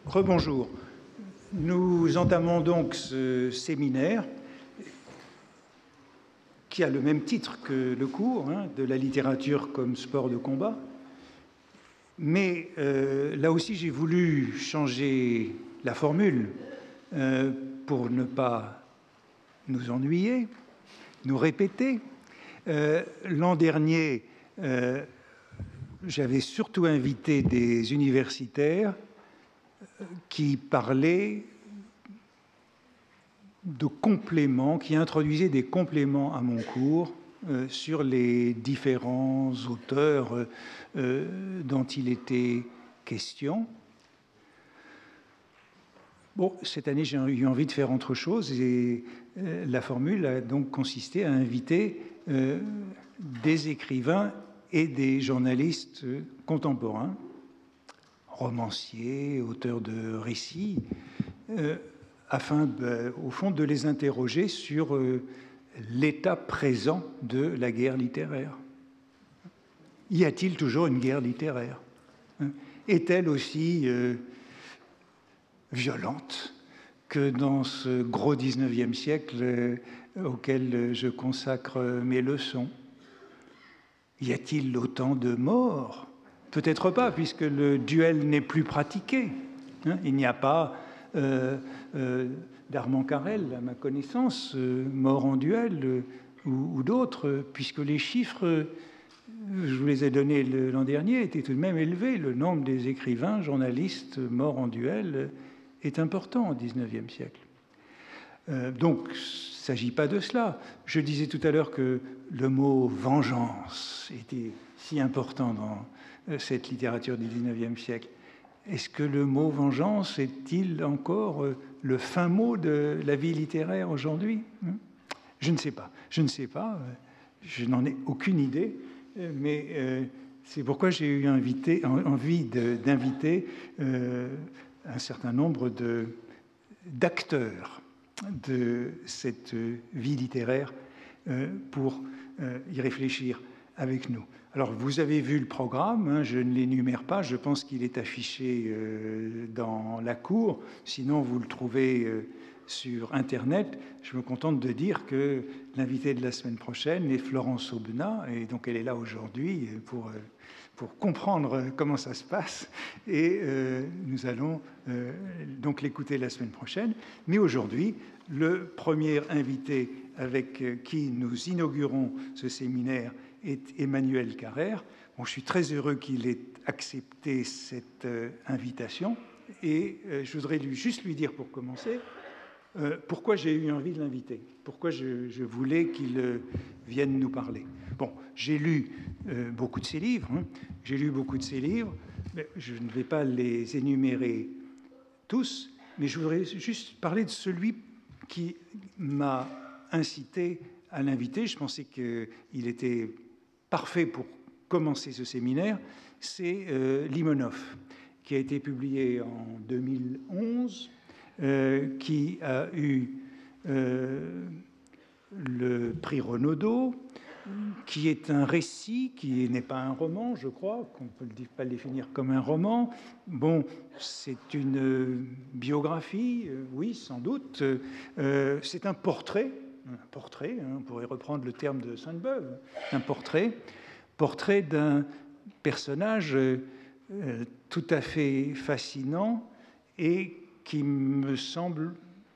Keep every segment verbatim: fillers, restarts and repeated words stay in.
Rebonjour. Nous entamons donc ce séminaire qui a le même titre que le cours, hein, de la littérature comme sport de combat. Mais euh, là aussi, j'ai voulu changer la formule euh, pour ne pas nous ennuyer, nous répéter. Euh, L'an dernier, euh, j'avais surtout invité des universitaires qui parlaient de compléments, qui introduisaient des compléments à mon cours euh, sur les différents auteurs euh, dont il était question. Bon, cette année, j'ai eu envie de faire autre chose et euh, la formule a donc consisté à inviter euh, des écrivains et des journalistes contemporains, romanciers, auteurs de récits, euh, afin, de, au fond, de les interroger sur euh, l'état présent de la guerre littéraire. Y a-t-il toujours une guerre littéraire? Est-elle aussi euh, violente que dans ce gros dix-neuvième siècle euh, auquel je consacre mes leçons? Y a-t-il autant de morts? Peut-être pas, puisque le duel n'est plus pratiqué. Hein, il n'y a pas euh, euh, d'Armand Carrel, à ma connaissance, euh, mort en duel, euh, ou, ou d'autres, puisque les chiffres, euh, je vous les ai donnés l'an dernier, étaient tout de même élevés. Le nombre des écrivains, journalistes morts en duel euh, est important au dix-neuvième siècle. Euh, donc, il ne s'agit pas de cela. Je disais tout à l'heure que le mot « vengeance » était si important dans cette littérature du dix-neuvième siècle. Est-ce que le mot « vengeance » est-il encore le fin mot de la vie littéraire aujourd'hui? Je ne sais pas. Je ne sais pas. Je n'en ai aucune idée. Mais euh, c'est pourquoi j'ai eu invité, envie d'inviter euh, un certain nombre d'acteurs de cette vie littéraire euh, pour euh, y réfléchir avec nous. Alors, vous avez vu le programme, hein, je ne l'énumère pas, je pense qu'il est affiché euh, dans la cour, sinon vous le trouvez euh, sur Internet. Je me contente de dire que l'invitée de la semaine prochaine est Florence Aubenas, et donc elle est là aujourd'hui pour, euh, pour comprendre comment ça se passe, et euh, nous allons euh, donc l'écouter la semaine prochaine. Mais aujourd'hui, le premier invité avec qui nous inaugurons ce séminaire est Emmanuel Carrère. Bon, je suis très heureux qu'il ait accepté cette euh, invitation et euh, je voudrais lui, juste lui dire pour commencer euh, pourquoi j'ai eu envie de l'inviter, pourquoi je, je voulais qu'il euh, vienne nous parler. Bon, j'ai lu euh, beaucoup de ses livres, hein, j'ai lu beaucoup de ses livres, mais je ne vais pas les énumérer tous, mais je voudrais juste parler de celui qui m'a incité à l'inviter. Je pensais qu'il était parfait pour commencer ce séminaire. C'est euh, Limonov, qui a été publié en deux mille onze, euh, qui a eu euh, le prix Renaudot, qui est un récit, qui n'est pas un roman, je crois, qu'on ne peut pas le définir comme un roman. Bon, c'est une biographie, euh, oui, sans doute. Euh, c'est un portrait, un portrait, hein, on pourrait reprendre le terme de Sainte-Beuve, un portrait, portrait d'un personnage euh, tout à fait fascinant et qui me semble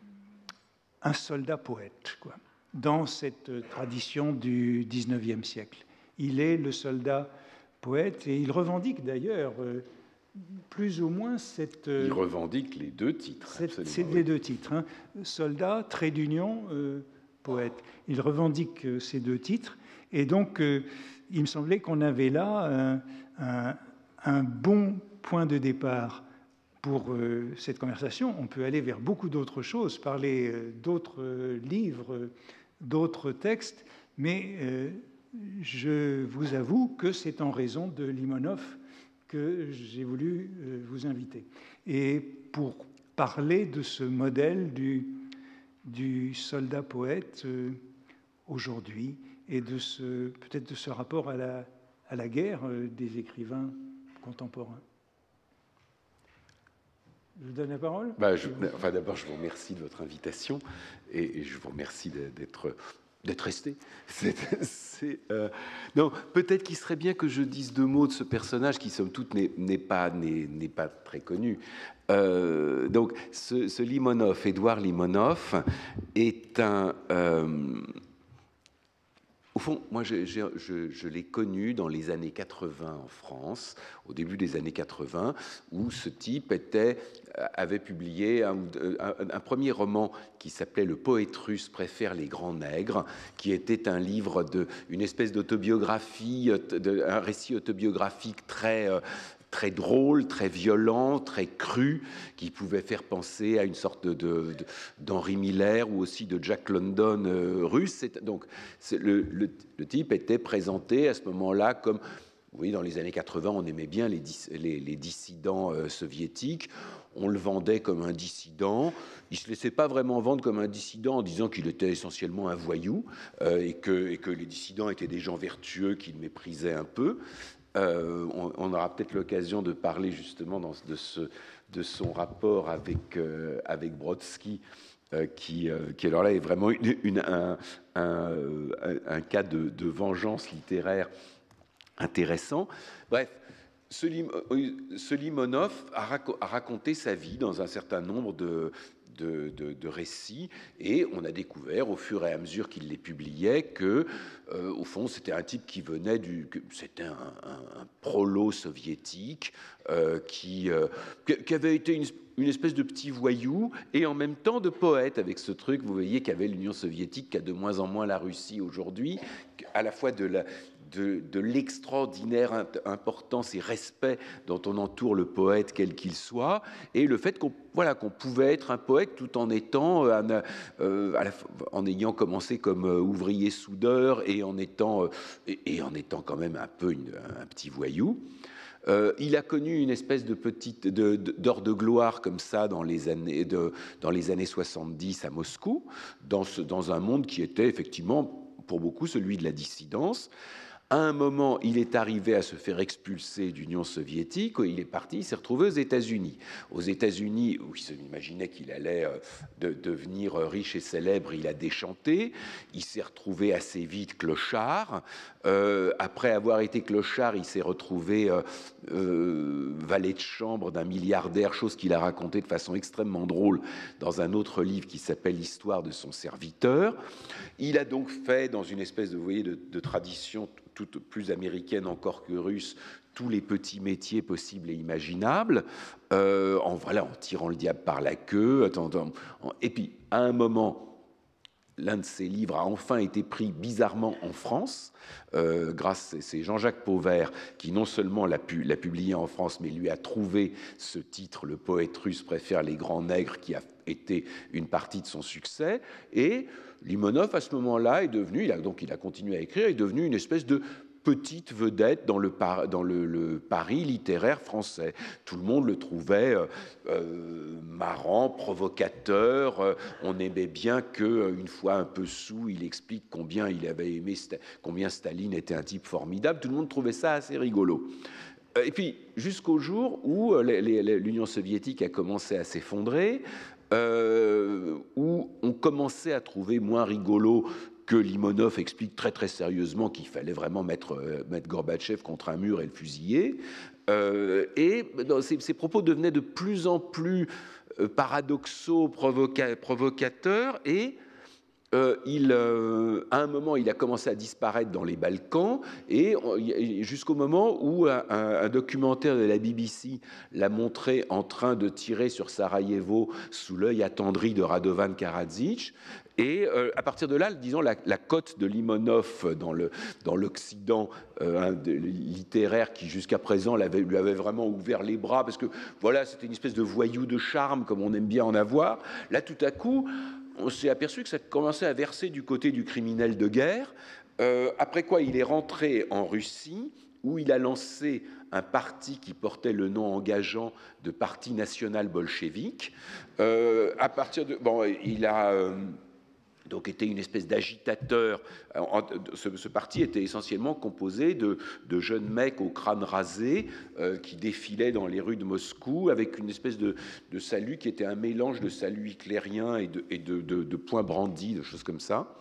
un soldat poète, quoi, dans cette tradition du dix-neuvième siècle. Il est le soldat poète et il revendique d'ailleurs euh, plus ou moins cette... Euh, il revendique les deux titres. C'est les deux titres. Hein, soldat, trait d'union, euh, poète. Il revendique euh, ces deux titres et donc euh, il me semblait qu'on avait là un, un, un bon point de départ pour euh, cette conversation. On peut aller vers beaucoup d'autres choses, parler euh, d'autres euh, livres, euh, d'autres textes, mais euh, je vous avoue que c'est en raison de Limonov que j'ai voulu euh, vous inviter. Et pour parler de ce modèle du, du soldat poète euh, aujourd'hui et de ce, peut-être de ce rapport à la, à la guerre euh, des écrivains contemporains. Je vous donne la parole. Bah, je, enfin, d'abord, je vous remercie de votre invitation et, et je vous remercie d'être d'être resté. C'est, c'est, euh, non, peut-être qu'il serait bien que je dise deux mots de ce personnage qui, somme toute, n'est, n'est, pas, n'est, n'est pas très connu. Euh, donc, ce, ce Limonov, Édouard Limonov, est un... Euh, Au fond, moi, je, je, je, je l'ai connu dans les années quatre-vingts en France, au début des années quatre-vingts, où ce type était, avait publié un, un, un premier roman qui s'appelait « Le poète russe préfère les grands nègres », qui était un livre, de, une espèce d'autobiographie, de, un récit autobiographique très... très drôle, très violent, très cru, qui pouvait faire penser à une sorte de, de, d'Henry Miller ou aussi de Jack London euh, russe. C'est, donc, c'est le, le, le type était présenté à ce moment-là comme... Vous voyez, dans les années quatre-vingts, on aimait bien les, les, les dissidents euh, soviétiques. On le vendait comme un dissident. Il ne se laissait pas vraiment vendre comme un dissident en disant qu'il était essentiellement un voyou euh, et, que, et que les dissidents étaient des gens vertueux qu'il méprisait un peu. Euh, on, on aura peut-être l'occasion de parler justement dans, de, ce, de son rapport avec, euh, avec Brodsky, euh, qui, euh, qui alors là est vraiment une, une, un, un, un cas de, de vengeance littéraire intéressant. Bref, ce, Lim, ce Limonov a, rac- a raconté sa vie dans un certain nombre de... De, de, de récits, et on a découvert au fur et à mesure qu'il les publiait que, euh, au fond, c'était un type qui venait du... C'était un, un, un prolo soviétique euh, qui, euh, qui avait été une, une espèce de petit voyou et en même temps de poète, avec ce truc, vous voyez, qu'avait l'Union soviétique, qu'a de moins en moins la Russie aujourd'hui, à la fois de la... de, de l'extraordinaire importance et respect dont on entoure le poète, quel qu'il soit, et le fait qu'on voilà, qu'on pouvait être un poète tout en étant, euh, euh, à la, en ayant commencé comme euh, ouvrier soudeur et en étant, euh, et, et en étant quand même un peu une, un petit voyou. Euh, il a connu une espèce de petite de, de, d'heure de gloire comme ça dans les années, de, dans les années soixante-dix à Moscou, dans, ce, dans un monde qui était effectivement pour beaucoup celui de la dissidence. À un moment, il est arrivé à se faire expulser d'Union soviétique. Il est parti, il s'est retrouvé aux États-Unis. Aux États-Unis, où il s'imaginait qu'il allait euh, de, devenir riche et célèbre, il a déchanté. Il s'est retrouvé assez vite clochard. Euh, après avoir été clochard, il s'est retrouvé euh, euh, valet de chambre d'un milliardaire, chose qu'il a raconté de façon extrêmement drôle dans un autre livre qui s'appelle L'histoire de son serviteur. Il a donc fait, dans une espèce de, vous voyez, de, de tradition toute plus américaine encore que russe, tous les petits métiers possibles et imaginables, euh, en, voilà, en tirant le diable par la queue. Attendant, en, et puis, à un moment, l'un de ses livres a enfin été pris bizarrement en France, euh, grâce, c'est Jean-Jacques Pauvert qui non seulement l'a, pu, l'a publié en France, mais lui a trouvé ce titre, Le poète russe préfère les grands nègres, qui a été une partie de son succès. Et Limonov, à ce moment-là, est devenu, il a, donc il a continué à écrire, est devenu une espèce de petite vedette dans le, dans le, le Paris littéraire français. Tout le monde le trouvait euh, euh, marrant, provocateur. Euh, on aimait bien que, euh, une fois un peu saoul, il explique combien il avait aimé, combien Staline était un type formidable. Tout le monde trouvait ça assez rigolo. Et puis, jusqu'au jour où les, les, l'Union soviétique a commencé à s'effondrer, euh, où on commençait à trouver moins rigolo que Limonov explique très très sérieusement qu'il fallait vraiment mettre, euh, mettre Gorbatchev contre un mur et le fusiller. Euh, et non, ces, ces propos devenaient de plus en plus euh, paradoxaux, provoca- provocateurs, et Euh, il, euh, à un moment, il a commencé à disparaître dans les Balkans, et jusqu'au moment où un, un documentaire de la B B C l'a montré en train de tirer sur Sarajevo sous l'œil attendri de Radovan Karadzic. Et euh, à partir de là, disons, la, la cote de Limonov dans, le, dans l'Occident euh, de, littéraire, qui jusqu'à présent l'avait, lui avait vraiment ouvert les bras, parce que voilà, c'était une espèce de voyou de charme, comme on aime bien en avoir. Là, tout à coup, on s'est aperçu que ça commençait à verser du côté du criminel de guerre, euh, après quoi il est rentré en Russie, où il a lancé un parti qui portait le nom engageant de Parti national bolchevique. Euh, à partir de... Bon, il a... Euh, donc était une espèce d'agitateur. Ce, ce parti était essentiellement composé de, de jeunes mecs au crâne rasé euh, qui défilaient dans les rues de Moscou avec une espèce de, de salut qui était un mélange de salut hitlérien et de, et de, de, de poings brandis, de choses comme ça.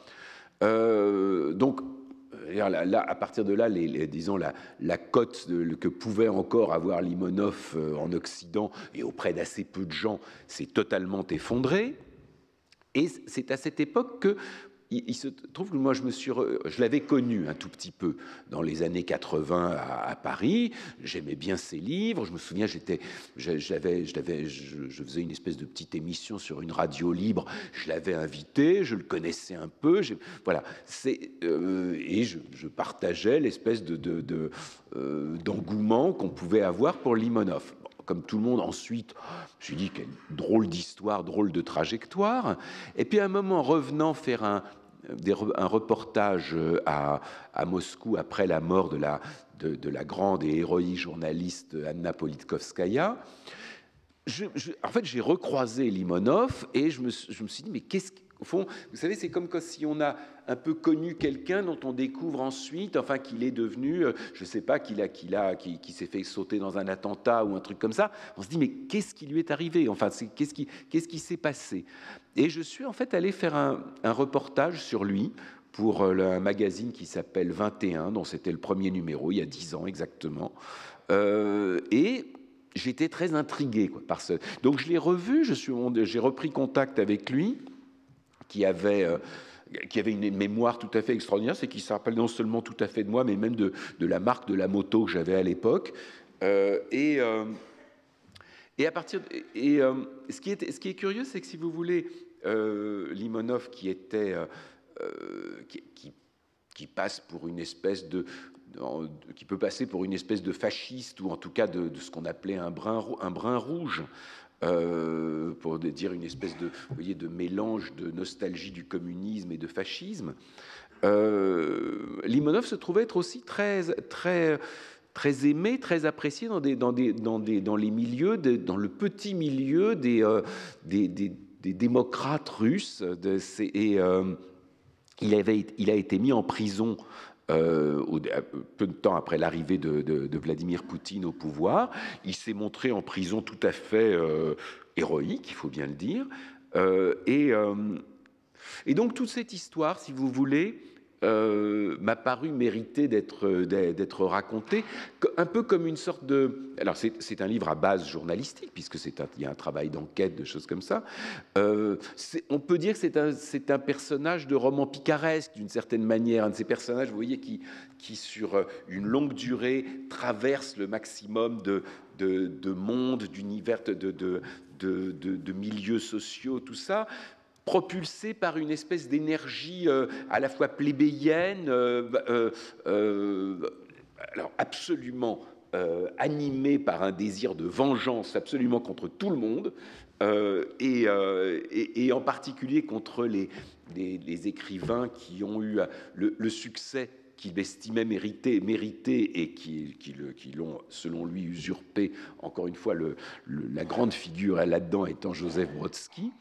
Euh, donc, Là, là, à partir de là, les, les, disons, la, la cote de, que pouvait encore avoir Limonov euh, en Occident et auprès d'assez peu de gens s'est totalement effondrée. Et c'est à cette époque que il, il se trouve que moi, je me suis, re, je l'avais connu un tout petit peu dans les années quatre-vingts à, à Paris. J'aimais bien ses livres. Je me souviens, j'étais, j'avais, je, je, je faisais une espèce de petite émission sur une radio libre. Je l'avais invité, je le connaissais un peu. Voilà, c'est euh, et je, je partageais l'espèce de, de, de euh, d'engouement qu'on pouvait avoir pour Limonov. Comme tout le monde, ensuite, je me suis dit, quelle drôle d'histoire, drôle de trajectoire. Et puis, à un moment, revenant faire un, des, un reportage à, à Moscou après la mort de la, de, de la grande et héroïque journaliste Anna Politkovskaya, je, je, en fait, j'ai recroisé Limonov et je me, je me suis dit, mais qu'est-ce qu'au fond, vous savez, c'est comme si on a un peu connu quelqu'un dont on découvre ensuite, enfin, qu'il est devenu, je ne sais pas, qu'il a, qu'il a, qu'il, qu'il s'est fait sauter dans un attentat ou un truc comme ça. On se dit, mais qu'est-ce qui lui est arrivé? Enfin, c'est, qu'est-ce qui, qu'est-ce qui s'est passé? Et je suis en fait allé faire un, un reportage sur lui pour un magazine qui s'appelle vingt et un, dont c'était le premier numéro, il y a dix ans exactement. Euh, et j'étais très intrigué quoi, par ce... Donc je l'ai revu, je suis, j'ai repris contact avec lui, qui avait, euh, qui avait une mémoire tout à fait extraordinaire, c'est qu'il se rappelle non seulement tout à fait de moi, mais même de, de la marque de la moto que j'avais à l'époque. Euh, et, euh, et à partir... De, et euh, ce, qui est, ce qui est curieux, c'est que si vous voulez, euh, Limonov, qui était... Euh, qui, qui, qui passe pour une espèce de... qui peut passer pour une espèce de fasciste, ou en tout cas de, de ce qu'on appelait un brin, un brin rouge, Euh, pour dire une espèce de, vous voyez, de mélange de nostalgie du communisme et de fascisme. Euh, Limonov se trouvait être aussi très, très, très aimé, très apprécié dans, des, dans, des, dans, des, dans les milieux, de, dans le petit milieu des, euh, des, des, des démocrates russes. De, et euh, il, avait, il a été mis en prison Euh, au, peu de temps après l'arrivée de, de, de Vladimir Poutine au pouvoir. Il s'est montré en prison tout à fait euh, héroïque, il faut bien le dire. Euh, et, euh, et donc toute cette histoire, si vous voulez, euh, m'a paru mériter d'être, d'être racontée, un peu comme une sorte de... Alors c'est, c'est un livre à base journalistique, puisque c'est un, il y a un travail d'enquête, de choses comme ça. Euh, on peut dire que c'est un, c'est un personnage de roman picaresque, d'une certaine manière, un de ces personnages, vous voyez, qui, qui sur une longue durée traverse le maximum de, de, de mondes, d'univers, de, de, de, de, de milieux sociaux, tout ça, propulsé par une espèce d'énergie euh, à la fois plébéienne, euh, euh, euh, alors absolument euh, animée par un désir de vengeance absolument contre tout le monde, euh, et, euh, et, et en particulier contre les, les, les écrivains qui ont eu le, le succès qu'il estimait mérité, mérité et qui, qui, le, qui l'ont, selon lui, usurpé. Encore une fois, le, le, la grande figure là-dedans étant Joseph Brodsky.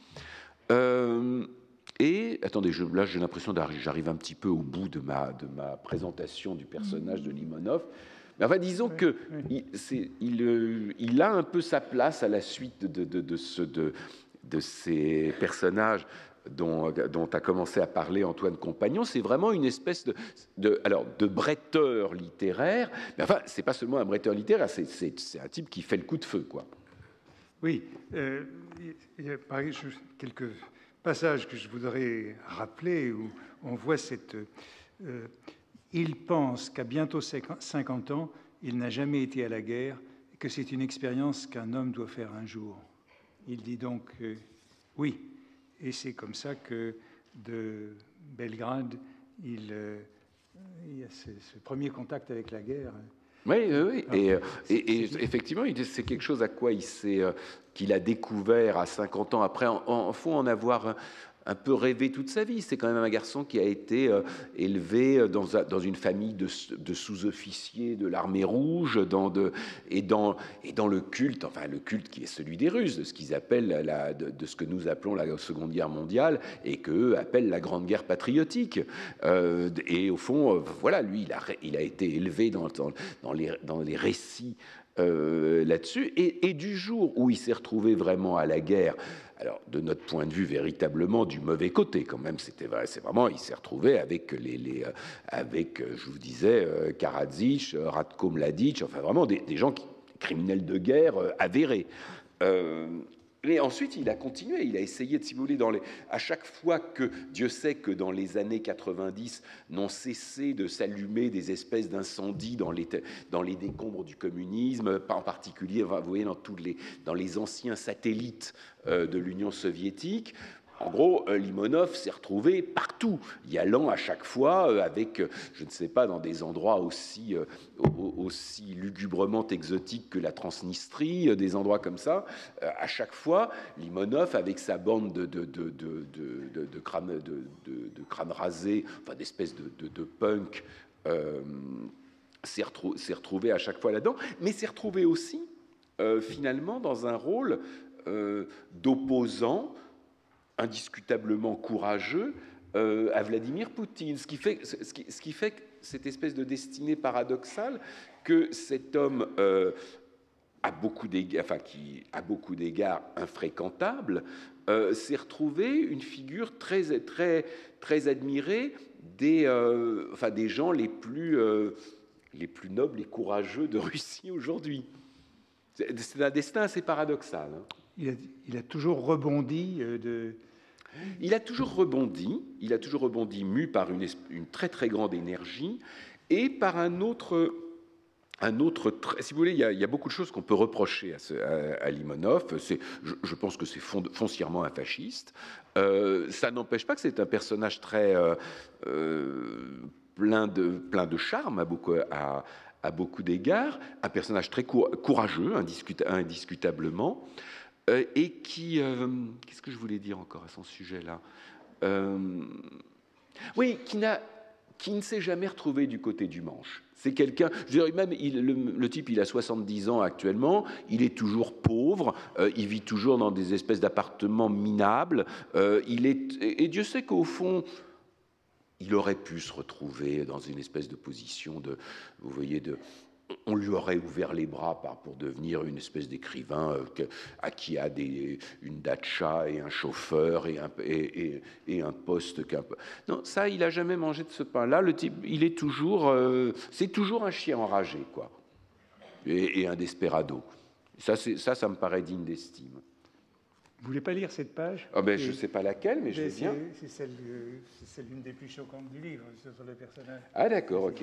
Euh, et, attendez, je, là j'ai l'impression que j'arrive un petit peu au bout de ma, de ma présentation du personnage de Limonov. Mais enfin, disons oui, que oui. Il, c'est, il, il a un peu sa place à la suite de, de, de, ce, de, de ces personnages dont, dont a commencé à parler Antoine Compagnon. C'est vraiment une espèce de, de, alors, de bretteur littéraire. Mais enfin, c'est pas seulement un bretteur littéraire, c'est, c'est, c'est un type qui fait le coup de feu, quoi. Oui, euh, il y a pareil, quelques passages que je voudrais rappeler où on voit cette... Euh, il pense qu'à bientôt cinquante ans, il n'a jamais été à la guerre et que c'est une expérience qu'un homme doit faire un jour. Il dit donc euh, oui, et c'est comme ça que de Belgrade, il, euh, il y a ce, ce premier contact avec la guerre. Oui, oui, oui. Et, et, et effectivement, c'est quelque chose à quoi il s'est, qu'il a découvert à cinquante ans après. En, en faut en avoir un peu rêvé toute sa vie. C'est quand même un garçon qui a été euh, élevé dans, dans une famille de, de sous-officiers de l'armée rouge dans de, et, dans, et dans le culte, enfin le culte qui est celui des Russes, de ce qu'ils appellent la, de, de ce que nous appelons la Seconde Guerre mondiale et qu'eux appellent la Grande Guerre patriotique. Euh, et au fond, euh, voilà, lui, il a, il a été élevé dans, dans, dans, les, dans les récits euh, là-dessus. Et, et du jour où il s'est retrouvé vraiment à la guerre, alors, de notre point de vue, véritablement du mauvais côté, quand même, c'était vrai, c'est vraiment, il s'est retrouvé avec les, les avec, je vous disais, Karadzic, Ratko Mladic, enfin vraiment des, des gens qui, criminels de guerre avérés. Euh, mais ensuite, il a continué, il a essayé de, si vous voulez, dans les, à chaque fois que, Dieu sait que dans les années quatre-vingt-dix, n'ont cessé de s'allumer des espèces d'incendies dans les, dans les décombres du communisme, en particulier, vous voyez, dans, tous les, dans les anciens satellites euh, de l'Union soviétique. En gros, Limonov s'est retrouvé partout, y allant à chaque fois avec, je ne sais pas, dans des endroits aussi, aussi lugubrement exotiques que la Transnistrie, des endroits comme ça. À chaque fois, Limonov, avec sa bande de, de, de, de, de, de, crânes, de, de, de crânes rasés, enfin d'espèces de, de, de punk, euh, s'est retrou retrouvé à chaque fois là-dedans, mais s'est retrouvé aussi, euh, finalement, dans un rôle euh, d'opposant indiscutablement courageux euh, à Vladimir Poutine, ce qui fait, ce qui, ce qui fait cette espèce de destinée paradoxale que cet homme euh, a beaucoup d'égards, enfin, qui a beaucoup d'égards infréquentables, euh, s'est retrouvé une figure très, très, très admirée des, euh, enfin, des gens les plus, euh, les plus nobles et courageux de Russie aujourd'hui. C'est un destin assez paradoxal. Hein. Il a, il a toujours rebondi de... Il a toujours rebondi, il a toujours rebondi mu par une, une très très grande énergie et par un autre, un autre si vous voulez, il y a, il y a beaucoup de choses qu'on peut reprocher à, ce, à, à Limonov. Je, je pense que c'est fond, foncièrement un fasciste. Euh, ça n'empêche pas que c'est un personnage très euh, euh, plein de plein de charme à beaucoup à, à beaucoup d'égards, un personnage très courageux, indiscut, indiscutablement. Euh, et qui... Euh, qu'est-ce que je voulais dire encore à son sujet-là euh, Oui, qui, n'a, qui ne s'est jamais retrouvé du côté du manche. C'est quelqu'un... Je dirais même, il, le, le type, il a soixante-dix ans actuellement, il est toujours pauvre, euh, il vit toujours dans des espèces d'appartements minables, euh, il est, et, et Dieu sait qu'au fond... il aurait pu se retrouver dans une espèce de position de... Vous voyez, de... on lui aurait ouvert les bras pour devenir une espèce d'écrivain à qui a des, une datcha et un chauffeur et un, et, et, et un poste. Qu'un... Non, ça, il n'a jamais mangé de ce pain-là. Le type, il est toujours, euh, c'est toujours un chien enragé, quoi, et, et un desperado. Ça, ça, ça me paraît digne d'estime. Vous voulez pas lire cette page? Oh ben, je ne sais pas laquelle, mais je veux bien. C'est celle, celle l'une des plus choquantes du livre, sur le personnage. Ah d'accord, ok.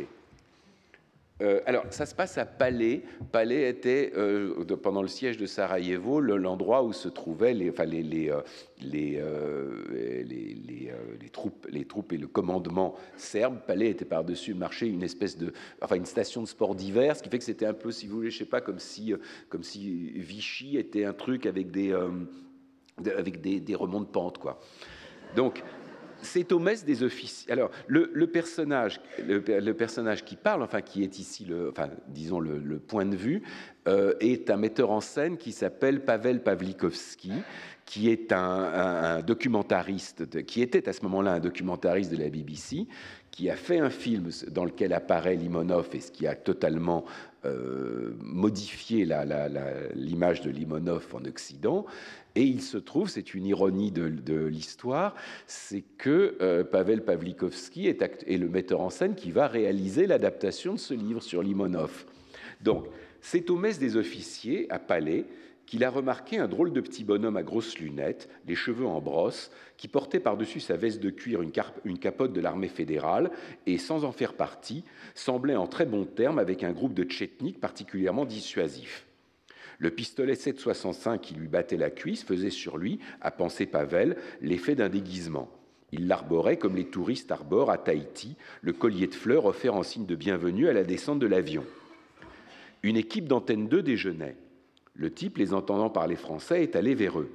Euh, alors, ça se passe à Palais. Palais était, euh, de, pendant le siège de Sarajevo, l'endroit où se trouvaient les, enfin, les, les, euh, les, euh, les, les, euh, les, troupes, les troupes et le commandement serbe. Palais était par-dessus le marché une espèce de, enfin, une station de sport d'hiver, ce qui fait que c'était un peu, si vous voulez, je sais pas, comme si, comme si Vichy était un truc avec des, euh, avec des, des remonts de pente, quoi. Donc, c'est au mess des officiers. Alors, le, le, personnage, le, le personnage qui parle, enfin, qui est ici, le, enfin, disons, le, le point de vue, euh, est un metteur en scène qui s'appelle Pavel Pawlikowski, qui est un, un, un documentariste, de, qui était à ce moment-là un documentariste de la B B C, qui a fait un film dans lequel apparaît Limonov et ce qui a totalement euh, modifié l'image de Limonov en Occident. Et il se trouve, c'est une ironie de, de l'histoire, c'est que euh, Pavel Pawlikowski est, est le metteur en scène qui va réaliser l'adaptation de ce livre sur Limonov. Donc, c'est au mess des officiers, à Palais, qu'il a remarqué un drôle de petit bonhomme à grosses lunettes, les cheveux en brosse, qui portait par-dessus sa veste de cuir une, une capote de l'armée fédérale et, sans en faire partie, semblait en très bons termes avec un groupe de tchétniks particulièrement dissuasif. Le pistolet sept soixante-cinq qui lui battait la cuisse faisait sur lui, à penser Pavel, l'effet d'un déguisement. Il l'arborait comme les touristes arborent à Tahiti le collier de fleurs offert en signe de bienvenue à la descente de l'avion. Une équipe d'Antenne deux déjeunait. Le type, les entendant parler français, est allé vers eux.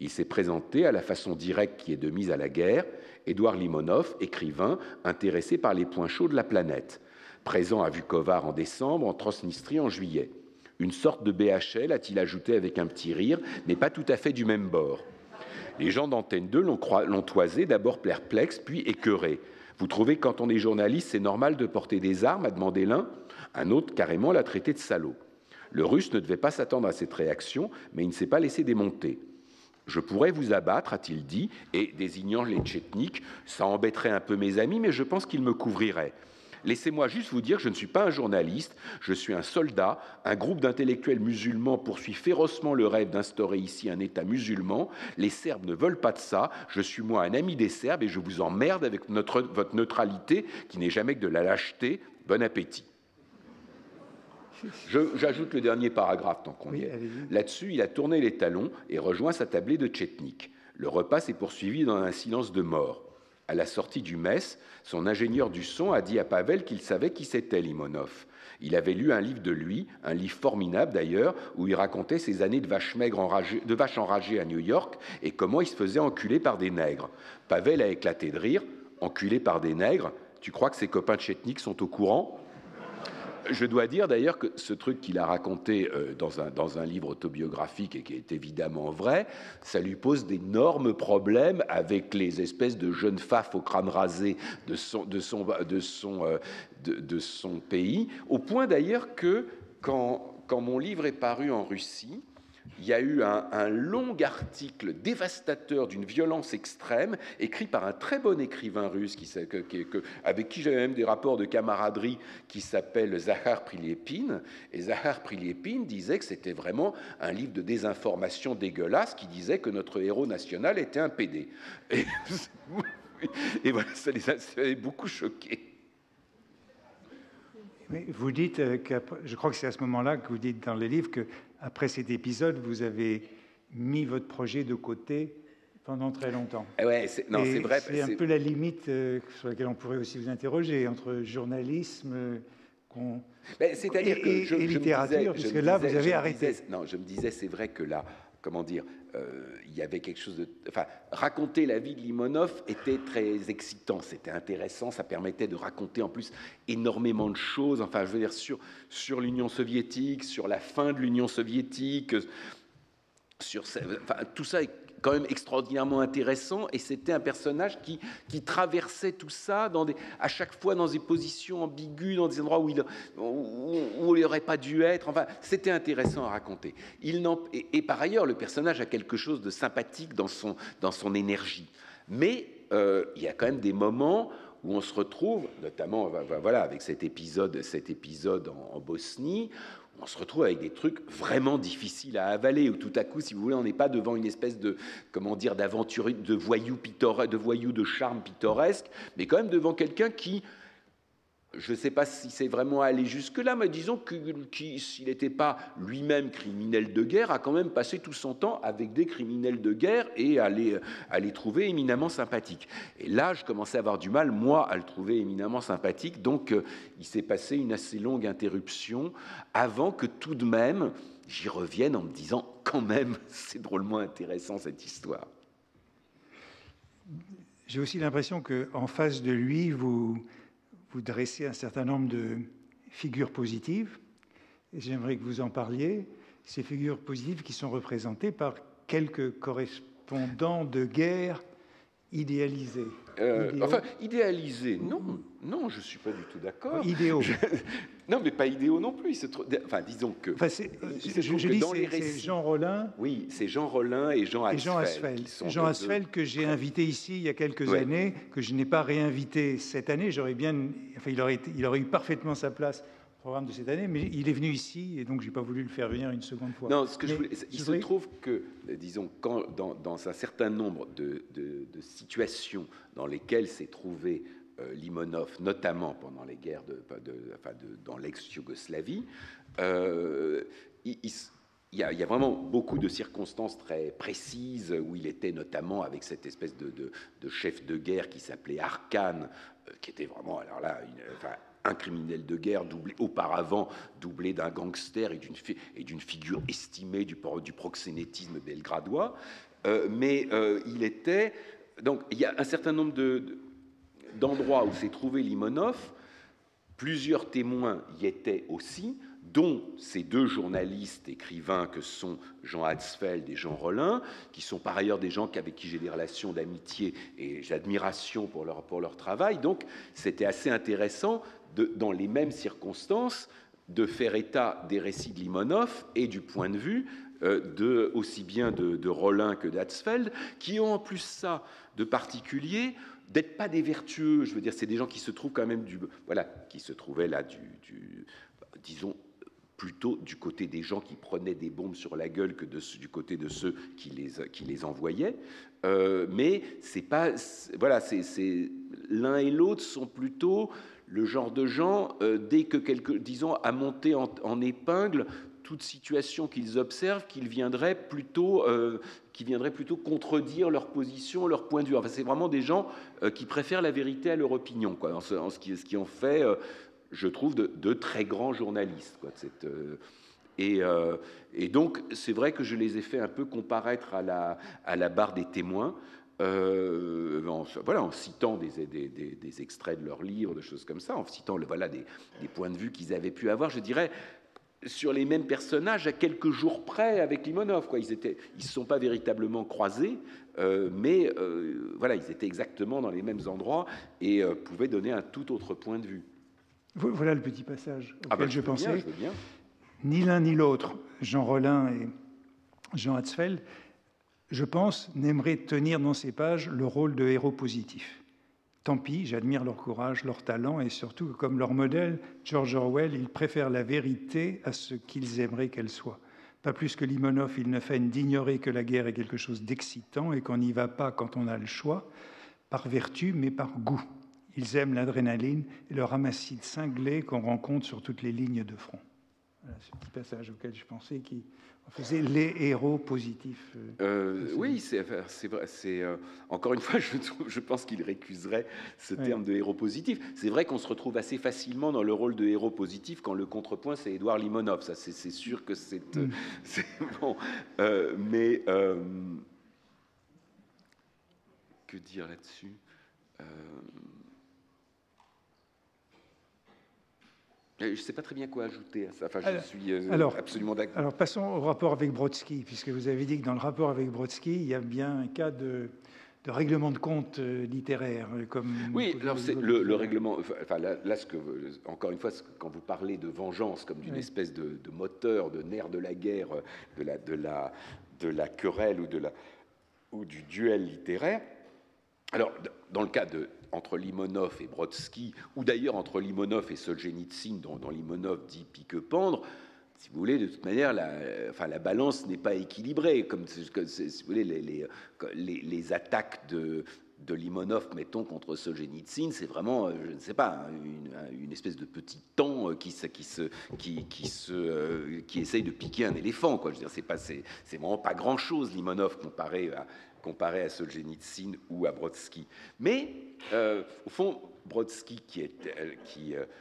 Il s'est présenté à la façon directe qui est de mise à la guerre, Édouard Limonov, écrivain intéressé par les points chauds de la planète, présent à Vukovar en décembre, en Transnistrie en juillet. Une sorte de B H L, a-t-il ajouté avec un petit rire, mais pas tout à fait du même bord. Les gens d'Antenne deux l'ont toisé, d'abord perplexe, puis écœuré. « Vous trouvez que quand on est journaliste, c'est normal de porter des armes ?» a demandé l'un. Un autre, carrément, l'a traité de salaud. Le Russe ne devait pas s'attendre à cette réaction, mais il ne s'est pas laissé démonter. « Je pourrais vous abattre, a-t-il dit, et désignant les tchétniks, ça embêterait un peu mes amis, mais je pense qu'ils me couvriraient. Laissez-moi juste vous dire que je ne suis pas un journaliste, je suis un soldat. Un groupe d'intellectuels musulmans poursuit férocement le rêve d'instaurer ici un État musulman. Les Serbes ne veulent pas de ça. Je suis moi un ami des Serbes et je vous emmerde avec notre, votre neutralité qui n'est jamais que de la lâcheté. Bon appétit. » J'ajoute le dernier paragraphe tant qu'on y est. Là-dessus, il a tourné les talons et rejoint sa tablée de tchétnik. Le repas s'est poursuivi dans un silence de mort. À la sortie du mess, son ingénieur du son a dit à Pavel qu'il savait qui c'était Limonov. Il avait lu un livre de lui, un livre formidable d'ailleurs, où il racontait ses années de vache maigre enragée, de vache enragée à New York et comment il se faisait enculer par des nègres. Pavel a éclaté de rire. Enculé par des nègres, tu crois que ses copains tchétniks sont au courant ? Je dois dire d'ailleurs que ce truc qu'il a raconté euh, dans, un, dans un livre autobiographique et qui est évidemment vrai, ça lui pose d'énormes problèmes avec les espèces de jeunes faf au crâne rasé de son, de son, de son, euh, de, de son pays, au point d'ailleurs que quand, quand mon livre est paru en Russie, il y a eu un, un long article dévastateur d'une violence extrême, écrit par un très bon écrivain russe, qui, que, que, avec qui j'avais même des rapports de camaraderie, qui s'appelle Zahar Prilepin. Et Zahar Prilepin disait que c'était vraiment un livre de désinformation dégueulasse, qui disait que notre héros national était un pédé. Et, et voilà, ça les a, ça les a beaucoup choqués. Mais vous dites, que, je crois que c'est à ce moment-là que vous dites dans le livre qu'après cet épisode, vous avez mis votre projet de côté pendant très longtemps. Ouais, c'est, non, c'est vrai. C'est un peu la limite euh, sur laquelle on pourrait aussi vous interroger, entre journalisme qu'on, ben, c'est-à-dire et, que je, et je littérature, disais, puisque je là, disais, vous avez je arrêté. Disais, non, je me disais, c'est vrai que là, comment dire, euh, il y avait quelque chose de... Enfin, raconter la vie de Limonov était très excitant, c'était intéressant, ça permettait de raconter en plus énormément de choses, enfin, je veux dire, sur, sur l'Union soviétique, sur la fin de l'Union soviétique, sur... Enfin, tout ça est quand même extraordinairement intéressant, et c'était un personnage qui, qui traversait tout ça dans des, à chaque fois dans des positions ambiguës, dans des endroits où il où, où il n'aurait pas dû être. Enfin, c'était intéressant à raconter. Il n'en, et, et par ailleurs, le personnage a quelque chose de sympathique dans son, dans son énergie. Mais euh, il y a quand même des moments où on se retrouve, notamment voilà, avec cet épisode, cet épisode en, en Bosnie, on se retrouve avec des trucs vraiment difficiles à avaler, où tout à coup, si vous voulez, on n'est pas devant une espèce de, comment dire, d'aventure, de voyou, pittoresque, de voyou de charme pittoresque, mais quand même devant quelqu'un qui, je ne sais pas si c'est vraiment allé jusque-là, mais disons que, que s'il n'était pas lui-même criminel de guerre, a quand même passé tout son temps avec des criminels de guerre et à les, à les trouver éminemment sympathiques. Et là, je commençais à avoir du mal, moi, à le trouver éminemment sympathique, donc euh, il s'est passé une assez longue interruption avant que tout de même, j'y revienne en me disant, quand même, c'est drôlement intéressant cette histoire. J'ai aussi l'impression qu'en face de lui, vous... vous dressez un certain nombre de figures positives, et j'aimerais que vous en parliez, ces figures positives qui sont représentées par quelques correspondants de guerre idéalisés. Euh, enfin, idéalisés, non, non, je ne suis pas du tout d'accord. Idéaux. Je... Non, mais pas idéaux non plus. Se trouve... Enfin, disons que... Enfin, c'est, je je, je dis, dans c'est, les récits... c'est Jean Rollin. Oui, c'est Jean Rollin et Jean Asfeld. Et Jean Asfeld, Jean Asfeld que j'ai invité ici il y a quelques ouais. années, que je n'ai pas réinvité cette année. J'aurais bien... Enfin, il aurait, été, il aurait eu parfaitement sa place au programme de cette année, mais il est venu ici, et donc je n'ai pas voulu le faire venir une seconde fois. Non, ce que mais, je voulais... Il se voudrais... trouve que, disons, quand, dans, dans un certain nombre de, de, de situations dans lesquelles s'est trouvé Euh, Limonov, notamment pendant les guerres de, de, enfin de, dans l'ex-Yougoslavie, euh, il, il, il, y a, il y a vraiment beaucoup de circonstances très précises où il était notamment avec cette espèce de, de, de chef de guerre qui s'appelait Arkan, euh, qui était vraiment, alors là, une, enfin, un criminel de guerre doublé, auparavant doublé d'un gangster et d'une, et d'une figure estimée du, du proxénétisme belgradois. euh, mais euh, il était... Donc, il y a un certain nombre de, de, d'endroits où s'est trouvé Limonov. Plusieurs témoins y étaient aussi, dont ces deux journalistes écrivains que sont Jean Hatzfeld et Jean Rollin, qui sont par ailleurs des gens avec qui j'ai des relations d'amitié et d'admiration pour leur, pour leur travail. Donc, c'était assez intéressant, de, dans les mêmes circonstances, de faire état des récits de Limonov et du point de vue euh, de, aussi bien de, de Rollin que d'Hatzfeld, qui ont en plus ça de particulier, d'être pas des vertueux. Je veux dire, c'est des gens qui se trouvent quand même du... Voilà, qui se trouvaient là, du, du disons, plutôt du côté des gens qui prenaient des bombes sur la gueule que de, du côté de ceux qui les, qui les envoyaient. Euh, mais c'est pas... C'est, voilà, c'est, c'est, l'un et l'autre sont plutôt le genre de gens, euh, dès que, quelque, disons, à monter en, en épingle toute situation qu'ils observent, qu'ils viendraient plutôt, euh, qui viendraient plutôt contredire leur position, leur point de vue. Enfin, c'est vraiment des gens euh, qui préfèrent la vérité à leur opinion, quoi, en ce, en ce, qui, ce qui en fait, euh, je trouve, de, de très grands journalistes, quoi, cette, euh, et, euh, et donc, c'est vrai que je les ai fait un peu comparaître à la, à la barre des témoins, Euh, en, voilà, en citant des, des, des, des extraits de leurs livres, des choses comme ça, en citant le, voilà, des, des points de vue qu'ils avaient pu avoir, je dirais, sur les mêmes personnages à quelques jours près avec Limonov, quoi. Ils étaient, ils se sont pas véritablement croisés, euh, mais euh, voilà, ils étaient exactement dans les mêmes endroits et euh, pouvaient donner un tout autre point de vue. Voilà le petit passage auquel ah ben, je, je pensais. Bien, je veux bien. Ni l'un ni l'autre, Jean Rollin et Jean Hatzfeld, je pense, n'aimeraient tenir dans ces pages le rôle de héros positif. Tant pis, j'admire leur courage, leur talent, et surtout, comme leur modèle, George Orwell, ils préfèrent la vérité à ce qu'ils aimeraient qu'elle soit. Pas plus que Limonov, ils ne feignent d'ignorer que la guerre est quelque chose d'excitant et qu'on n'y va pas quand on a le choix, par vertu, mais par goût. Ils aiment l'adrénaline et le ramassis cinglé qu'on rencontre sur toutes les lignes de front. Voilà ce petit passage auquel je pensais qui faisait les héros positifs. Euh, oui, c'est, c'est vrai. C'est, euh, encore une fois, je, trouve, je pense qu'il récuserait ce oui. terme de héros positif. C'est vrai qu'on se retrouve assez facilement dans le rôle de héros positif quand le contrepoint, c'est Édouard Limonov. Ça, c'est, c'est sûr que c'est... Mm. c'est bon. Euh, mais... Euh, que dire là-dessus euh, Je ne sais pas très bien quoi ajouter à ça. Enfin, je alors, suis euh, alors, absolument d'accord. Alors, passons au rapport avec Brodsky, puisque vous avez dit que dans le rapport avec Brodsky, il y a bien un cas de, de règlement de compte littéraire. Comme oui, alors c'est le, le règlement... Enfin, là, là ce que, encore une fois, quand vous parlez de vengeance comme d'une oui. espèce de, de moteur, de nerf de la guerre, de la, de la, de la querelle ou, de la, ou du duel littéraire, alors, dans le cas de, entre Limonov et Brodsky, ou d'ailleurs entre Limonov et Solzhenitsyn, dont, dont Limonov dit pique-pendre, si vous voulez, de toute manière, la, enfin, la balance n'est pas équilibrée. Comme, si vous voulez, les, les, les, les attaques de, de Limonov, mettons, contre Solzhenitsyn, c'est vraiment, je ne sais pas, une, une espèce de petit temps qui, qui, se, qui, qui, se, qui essaye de piquer un éléphant, quoi. Je veux dire, c'est, pas, c'est, c'est vraiment pas grand-chose, Limonov, comparé à... comparé à Solzhenitsyn ou à Brodsky. Mais, euh, au fond, Brodsky, qui est qui, euh,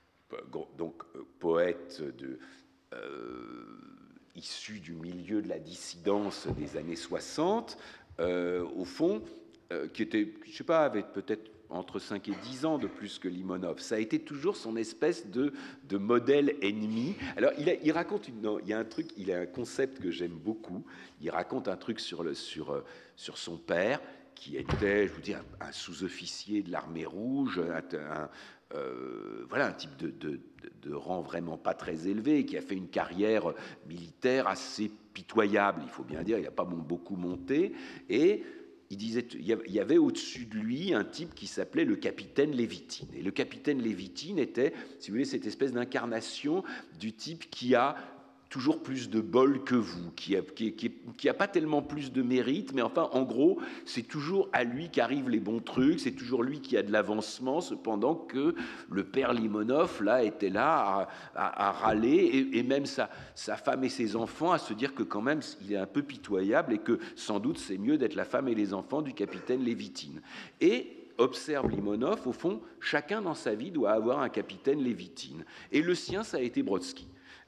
donc, euh, poète de, euh, issu du milieu de la dissidence des années soixante, euh, au fond, euh, qui était, je ne sais pas, avait peut-être entre cinq et dix ans de plus que Limonov. Ça a été toujours son espèce de, de modèle ennemi. Alors, il, a, il raconte une... Non, il y a un truc, il a un concept que j'aime beaucoup. Il raconte un truc sur, le, sur, sur son père, qui était, je vous dis, un, un sous-officier de l'armée rouge, un, un, euh, voilà, un type de, de, de rang vraiment pas très élevé, qui a fait une carrière militaire assez pitoyable, il faut bien dire, il n'a pas beaucoup monté, et... Il, disait, il y avait au-dessus de lui un type qui s'appelait le capitaine Lévitine. Et le capitaine Lévitine était, si vous voulez, cette espèce d'incarnation du type qui a toujours plus de bol que vous, qui a, qui, qui, qui a pas tellement plus de mérite, mais enfin, en gros, c'est toujours à lui qu'arrivent les bons trucs, c'est toujours lui qui a de l'avancement, cependant que le père Limonov, là, était là à, à, à râler, et, et même sa, sa femme et ses enfants à se dire que quand même, il est un peu pitoyable, et que sans doute, c'est mieux d'être la femme et les enfants du capitaine Lévitine. Et observe Limonov, au fond, chacun dans sa vie doit avoir un capitaine Lévitine. Et le sien, ça a été Brodsky.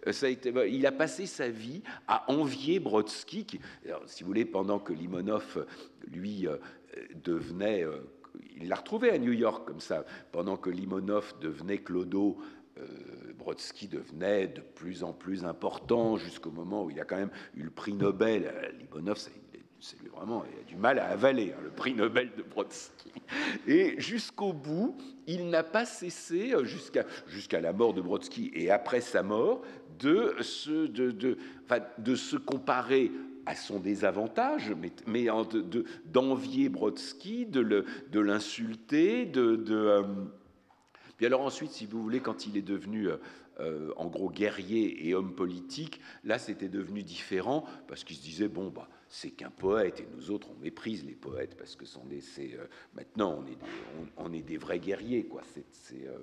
Ça a été, il a passé sa vie à envier Brodsky, qui, alors, si vous voulez, pendant que Limonov, lui, euh, devenait... Euh, il l'a retrouvé à New York, comme ça, pendant que Limonov devenait Clodo, euh, Brodsky devenait de plus en plus important, jusqu'au moment où il a quand même eu le prix Nobel. Limonov, c'est... c'est lui vraiment, il a du mal à avaler hein, le prix Nobel de Brodsky. Et jusqu'au bout, il n'a pas cessé, jusqu'à jusqu'à la mort de Brodsky et après sa mort, de se, de, de, enfin, de se comparer à son désavantage, mais, mais de, de, d'envier Brodsky, de, le, de l'insulter, de... de euh... Puis alors ensuite, si vous voulez, quand il est devenu... Euh, Euh, en gros guerrier et homme politique, là c'était devenu différent parce qu'il se disait bon bah c'est qu'un poète et nous autres on méprise les poètes parce que sont des, c'est, euh, maintenant on est des, on, on est des vrais guerriers quoi. C'est, c'est, euh...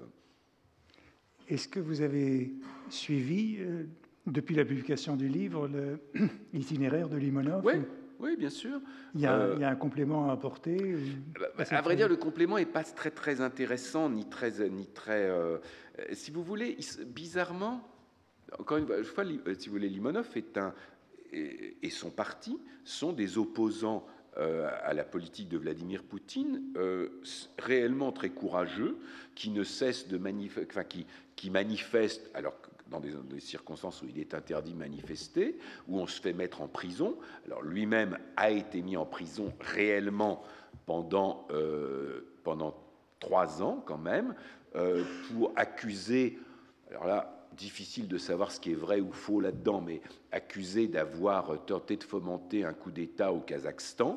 Est-ce que vous avez suivi euh, depuis la publication du livre le, l'itinéraire de Limonov? Oui, oui, bien sûr. Il y a, euh, il y a un complément à apporter? Bah, à vrai dire, le complément n'est pas très très intéressant ni très ni très. Euh, si vous voulez, bizarrement, encore une fois, si vous voulez, Limonov est un et, et son parti sont des opposants euh, à la politique de Vladimir Poutine, euh, réellement très courageux, qui ne cessent de manifester, enfin qui qui manifestent alors que dans des, des circonstances où il est interdit de manifester, où on se fait mettre en prison. Alors lui-même a été mis en prison réellement pendant, euh, pendant trois ans quand même, euh, pour accuser, alors là, difficile de savoir ce qui est vrai ou faux là-dedans, mais accusé d'avoir tenté de fomenter un coup d'État au Kazakhstan.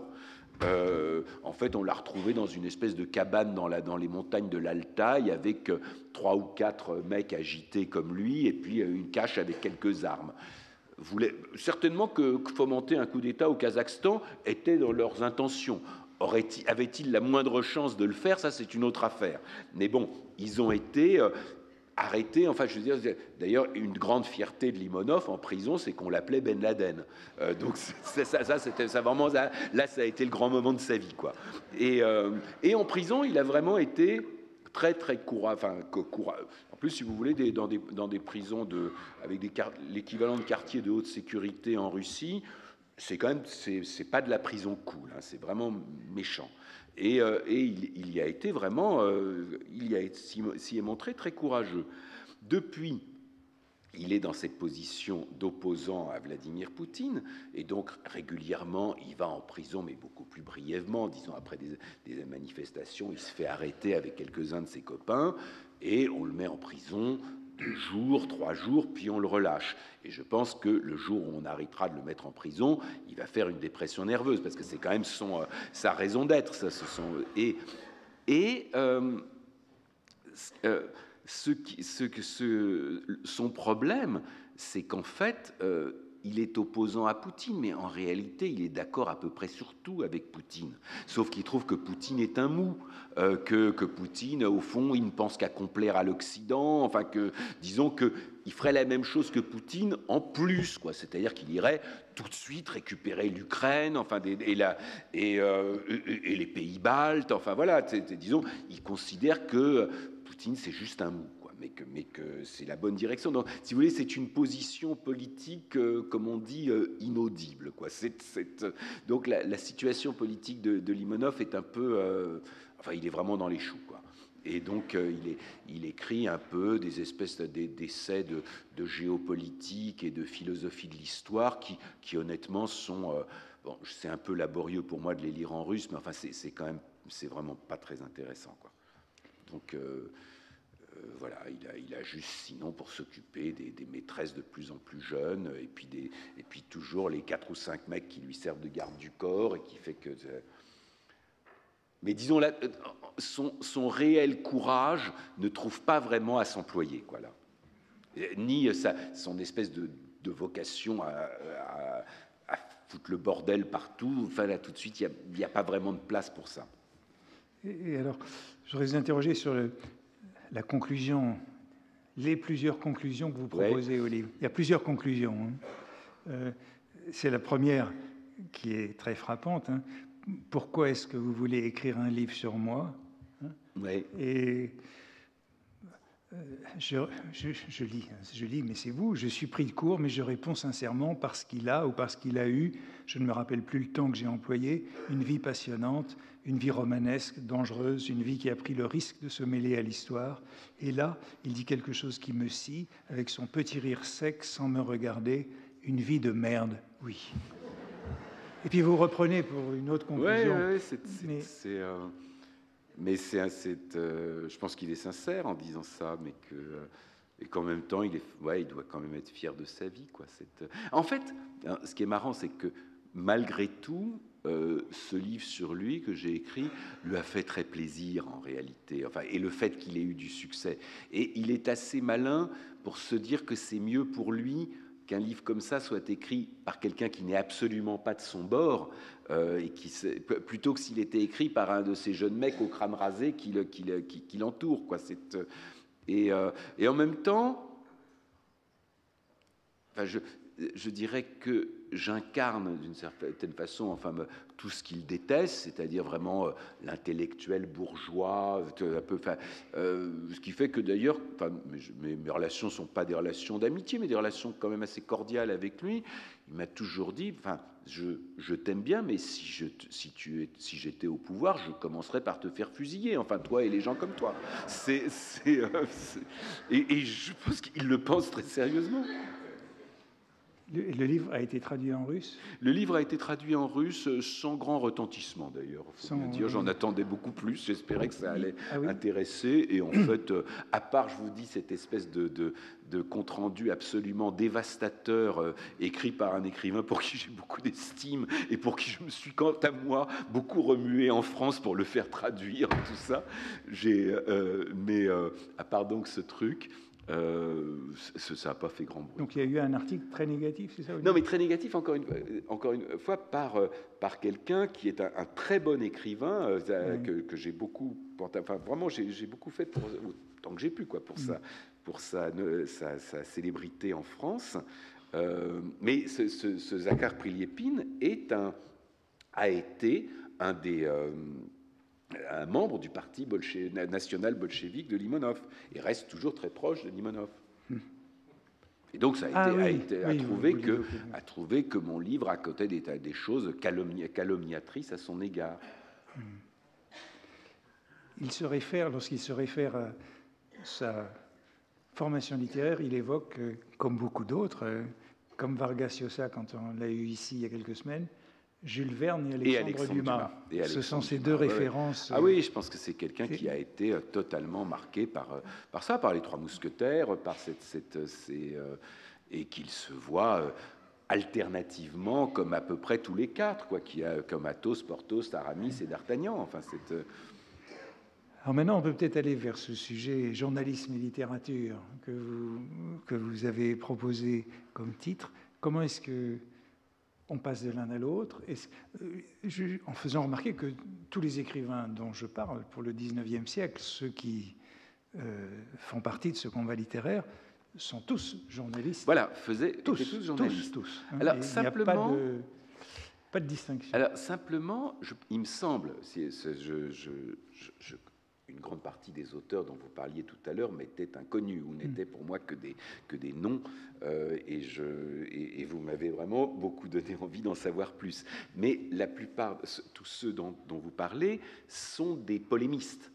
Euh, en fait, on l'a retrouvé dans une espèce de cabane dans, la, dans les montagnes de l'Altaï avec euh, trois ou quatre mecs agités comme lui et puis euh, une cache avec quelques armes. Voulait, certainement que, que fomenter un coup d'État au Kazakhstan était dans leurs intentions. Aurait-il, avait-il la moindre chance de le faire? Ça, c'est une autre affaire. Mais bon, ils ont été... Euh, arrêté, enfin je veux dire, d'ailleurs une grande fierté de Limonov en prison, c'est qu'on l'appelait Ben Laden. Euh, donc c'est, ça, ça, c'était ça vraiment, ça, là ça a été le grand moment de sa vie, quoi. Et, euh, et en prison, il a vraiment été très très courageux, enfin courageux. En plus, si vous voulez, des, dans, des, dans des prisons de, avec des, l'équivalent de quartier de haute sécurité en Russie, c'est quand même, c'est, c'est pas de la prison cool, hein, c'est vraiment méchant. Et, euh, et il, il y a été vraiment, euh, il y a s'y est montré très courageux. Depuis, il est dans cette position d'opposant à Vladimir Poutine, et donc régulièrement, il va en prison, mais beaucoup plus brièvement, disons après des, des manifestations, il se fait arrêter avec quelques-uns de ses copains, et on le met en prison deux jours, trois jours, puis on le relâche. Et je pense que le jour où on arrêtera de le mettre en prison, il va faire une dépression nerveuse, parce que c'est quand même son, euh, sa raison d'être. Ça, ce sont, et et euh, euh, ce qui, ce, ce, son problème, c'est qu'en fait, euh, il est opposant à Poutine, mais en réalité, il est d'accord à peu près sur tout avec Poutine. Sauf qu'il trouve que Poutine est un mou, euh, que, que Poutine, au fond, il ne pense qu'à complaire à l'Occident, enfin que, disons qu'il ferait la même chose que Poutine en plus, quoi. C'est-à-dire qu'il irait tout de suite récupérer l'Ukraine, enfin, des, et, la, et, euh, et, et les pays baltes, enfin voilà, c'est, c'est, disons, il considère que Poutine, c'est juste un mou. Mais que, mais que c'est la bonne direction. Donc, si vous voulez, c'est une position politique, euh, comme on dit, euh, inaudible, quoi. C'est, c'est, euh, donc, la, la situation politique de, de Limonov est un peu... Euh, enfin, il est vraiment dans les choux, quoi. Et donc, euh, il, est, il écrit un peu des espèces d'essais de, de géopolitique et de philosophie de l'histoire qui, qui honnêtement, sont... Euh, bon, c'est un peu laborieux pour moi de les lire en russe, mais enfin, c'est, c'est quand même... C'est vraiment pas très intéressant, quoi. Donc... Euh, Euh, voilà, il a, il a juste, sinon, pour s'occuper des, des maîtresses de plus en plus jeunes, et puis, des, et puis toujours les quatre ou cinq mecs qui lui servent de garde du corps, et qui fait que... Mais disons, là, son, son réel courage ne trouve pas vraiment à s'employer, quoi, là. Ni sa, son espèce de, de vocation à, à, à foutre le bordel partout. Enfin, là, tout de suite, il n'y a, a pas vraiment de place pour ça. Et, et alors, je voudrais vous interroger sur le... la conclusion, les plusieurs conclusions que vous proposez, ouais, au livre. Il y a plusieurs conclusions. Hein. Euh, c'est la première qui est très frappante. Hein. Pourquoi est-ce que vous voulez écrire un livre sur moi, hein? Ouais. Et Euh, je, je, je lis, je lis, mais c'est vous, je suis pris de court, mais je réponds sincèrement parce qu'il a ou parce qu'il a eu, je ne me rappelle plus le temps que j'ai employé, une vie passionnante, une vie romanesque, dangereuse, une vie qui a pris le risque de se mêler à l'histoire. Et là, il dit quelque chose qui me scie, avec son petit rire sec, sans me regarder, une vie de merde, oui. Et puis vous reprenez pour une autre conclusion. Oui, ouais, c'est... Mais... Euh... Mais c'est, c'est, euh, je pense qu'il est sincère en disant ça, mais que, euh, et qu'en même temps, il, est, ouais, il doit quand même être fier de sa vie, quoi. C'est, euh... En fait, hein, ce qui est marrant, c'est que malgré tout, euh, ce livre sur lui que j'ai écrit lui a fait très plaisir en réalité. Enfin, et le fait qu'il ait eu du succès. Et il est assez malin pour se dire que c'est mieux pour lui qu'un livre comme ça soit écrit par quelqu'un qui n'est absolument pas de son bord, euh, et qui, plutôt que s'il était écrit par un de ces jeunes mecs au crâne rasé qui, qui, qui, qui l'entourent, quoi. C'est, et, euh, et en même temps, enfin, je, je dirais que j'incarne d'une certaine façon, enfin, tout ce qu'il déteste, c'est-à-dire vraiment euh, l'intellectuel bourgeois, un peu, enfin, euh, ce qui fait que d'ailleurs, enfin, mes, mes relations ne sont pas des relations d'amitié, mais des relations quand même assez cordiales avec lui. Il m'a toujours dit, enfin, je, je t'aime bien, mais si, je, si, tu es, si j'étais au pouvoir, je commencerais par te faire fusiller, enfin, toi et les gens comme toi. C'est, c'est, euh, c'est... Et, et je pense qu'il le pense très sérieusement. Le, le livre a été traduit en russe ? Le livre a été traduit en russe sans grand retentissement, d'ailleurs. Faut sans, dire, j'en attendais beaucoup plus. J'espérais que ça allait ah oui. intéresser. Et en fait, à part, je vous dis, cette espèce de, de, de compte-rendu absolument dévastateur, euh, écrit par un écrivain pour qui j'ai beaucoup d'estime et pour qui je me suis, quant à moi, beaucoup remué en France pour le faire traduire, tout ça. J'ai, euh, mais euh, à part donc ce truc... Euh, ça n'a pas fait grand bruit. Donc il y a eu un article très négatif, c'est ça? Non, mais très négatif, encore une, encore une fois, par, par quelqu'un qui est un, un très bon écrivain, euh, oui. que, que j'ai beaucoup, enfin vraiment, j'ai, j'ai beaucoup fait, pour, tant que j'ai pu, quoi, pour, mmh. sa, pour sa, sa, sa célébrité en France. Euh, mais ce, ce, ce Zakhar Prilepine est un, a été un des... Euh, un membre du parti bolché, national bolchevique de Limonov, et reste toujours très proche de Limonov. Et donc, ça a, ah, été, oui, a, été, oui, a, trouvé oui, que, oui. a trouvé que mon livre accotait des, des choses calomnia, calomniatrices à son égard. Il se réfère, lorsqu'il se réfère à sa formation littéraire, il évoque, comme beaucoup d'autres, comme Vargas Llosa, quand on l'a eu ici il y a quelques semaines, Jules Verne et Alexandre, et Alexandre Dumas. Dumas. Et Alexandre Ce sont ces deux Dumas, références. Ouais. Ah oui, je pense que c'est quelqu'un qui a été totalement marqué par, par ça, par les Trois Mousquetaires, par cette, cette, ces, euh, et qu'il se voit euh, alternativement comme à peu près tous les quatre, quoi, qui a, comme Athos, Porthos, Aramis et D'Artagnan. Enfin, c'est, euh... Alors maintenant, on peut peut-être aller vers ce sujet journalisme et littérature que vous, que vous avez proposé comme titre. Comment est-ce que on passe de l'un à l'autre, en faisant remarquer que tous les écrivains dont je parle pour le dix-neuvième siècle, ceux qui euh, font partie de ce combat littéraire, sont tous journalistes. Voilà, faisaient tous, tous journalistes. Tous, tous. Alors, il simplement, n'y a pas de, pas de distinction. Alors, simplement, je, il me semble, c'est, c'est, je, je, je, une grande partie des auteurs dont vous parliez tout à l'heure m'étaient inconnus ou n'étaient pour moi que des, que des noms, euh, et, je, et, et vous m'avez vraiment beaucoup donné envie d'en savoir plus. Mais la plupart, tous ceux dont, dont vous parlez, sont des polémistes.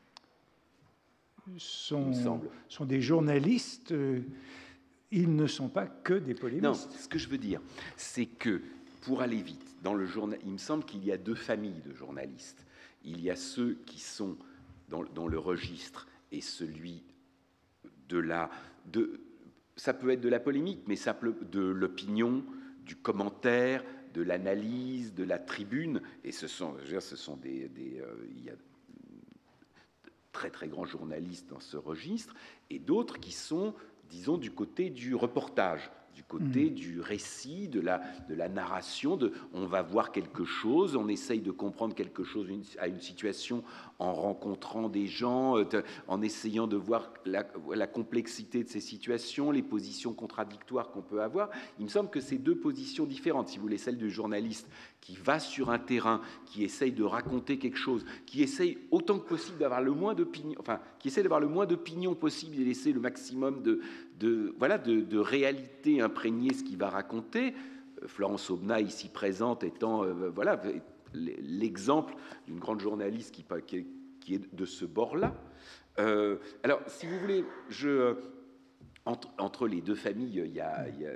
Sont, il me semble. Sont des journalistes, euh, ils ne sont pas que des polémistes. Non, ce que je veux dire, c'est que, pour aller vite, dans le journal, il me semble qu'il y a deux familles de journalistes. Il y a ceux qui sont Dans, dans le registre et celui de la... De, ça peut être de la polémique, mais ça peut de l'opinion, du commentaire, de l'analyse, de la tribune. Et ce sont, je veux dire, ce sont des... des euh, il y a très, très grands journalistes dans ce registre, et d'autres qui sont, disons, du côté du reportage, du côté Mmh. du récit, de la, de la narration, de, on va voir quelque chose, on essaye de comprendre quelque chose une, à une situation en rencontrant des gens, euh, en essayant de voir la, la complexité de ces situations, les positions contradictoires qu'on peut avoir. Il me semble que ces deux positions différentes, si vous voulez, celle du journaliste qui va sur un terrain, qui essaye de raconter quelque chose, qui essaye autant que possible d'avoir le moins d'opinion, enfin, qui essaie d'avoir le moins d'opinion possible et laisser le maximum de, de, voilà, de, de réalité imprégner ce qu'il va raconter. Florence Aubenas, ici présente, étant euh, voilà, l'exemple d'une grande journaliste qui, qui, qui est de ce bord-là. Euh, alors, si vous voulez, je... Entre, entre les deux familles, il y a, il y a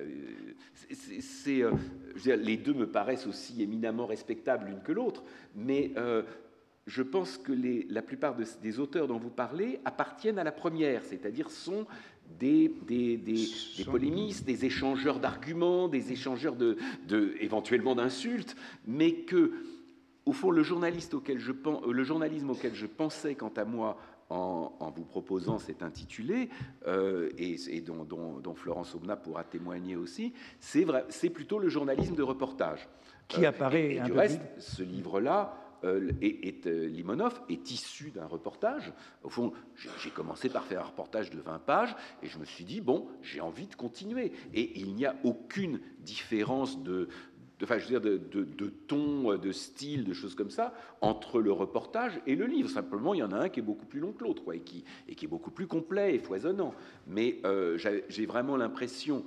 c'est, c'est, euh, je veux dire, les deux me paraissent aussi éminemment respectables l'une que l'autre, mais euh, je pense que les, la plupart de, des auteurs dont vous parlez appartiennent à la première, c'est-à-dire sont des, des, des, des polémistes, des échangeurs d'arguments, des échangeurs de, de, éventuellement d'insultes, mais que, au fond, le, journaliste auquel je, le journalisme auquel je pensais, quant à moi, En, en vous proposant cet intitulé, euh, et, et dont, dont, dont Florence Aubenas pourra témoigner aussi, c'est, vrai, c'est plutôt le journalisme de reportage. Qui euh, apparaît et, et un du peu reste, plus. ce livre-là, euh, est, est, euh, Limonov est issu d'un reportage. Au fond, j'ai, j'ai commencé par faire un reportage de vingt pages, et je me suis dit, bon, j'ai envie de continuer. Et il n'y a aucune différence de... De, enfin, je veux dire, de, de, de ton, de style, de choses comme ça, entre le reportage et le livre. Simplement, il y en a un qui est beaucoup plus long que l'autre, quoi, et, qui, et qui est beaucoup plus complet et foisonnant. Mais euh, j'ai, j'ai vraiment l'impression,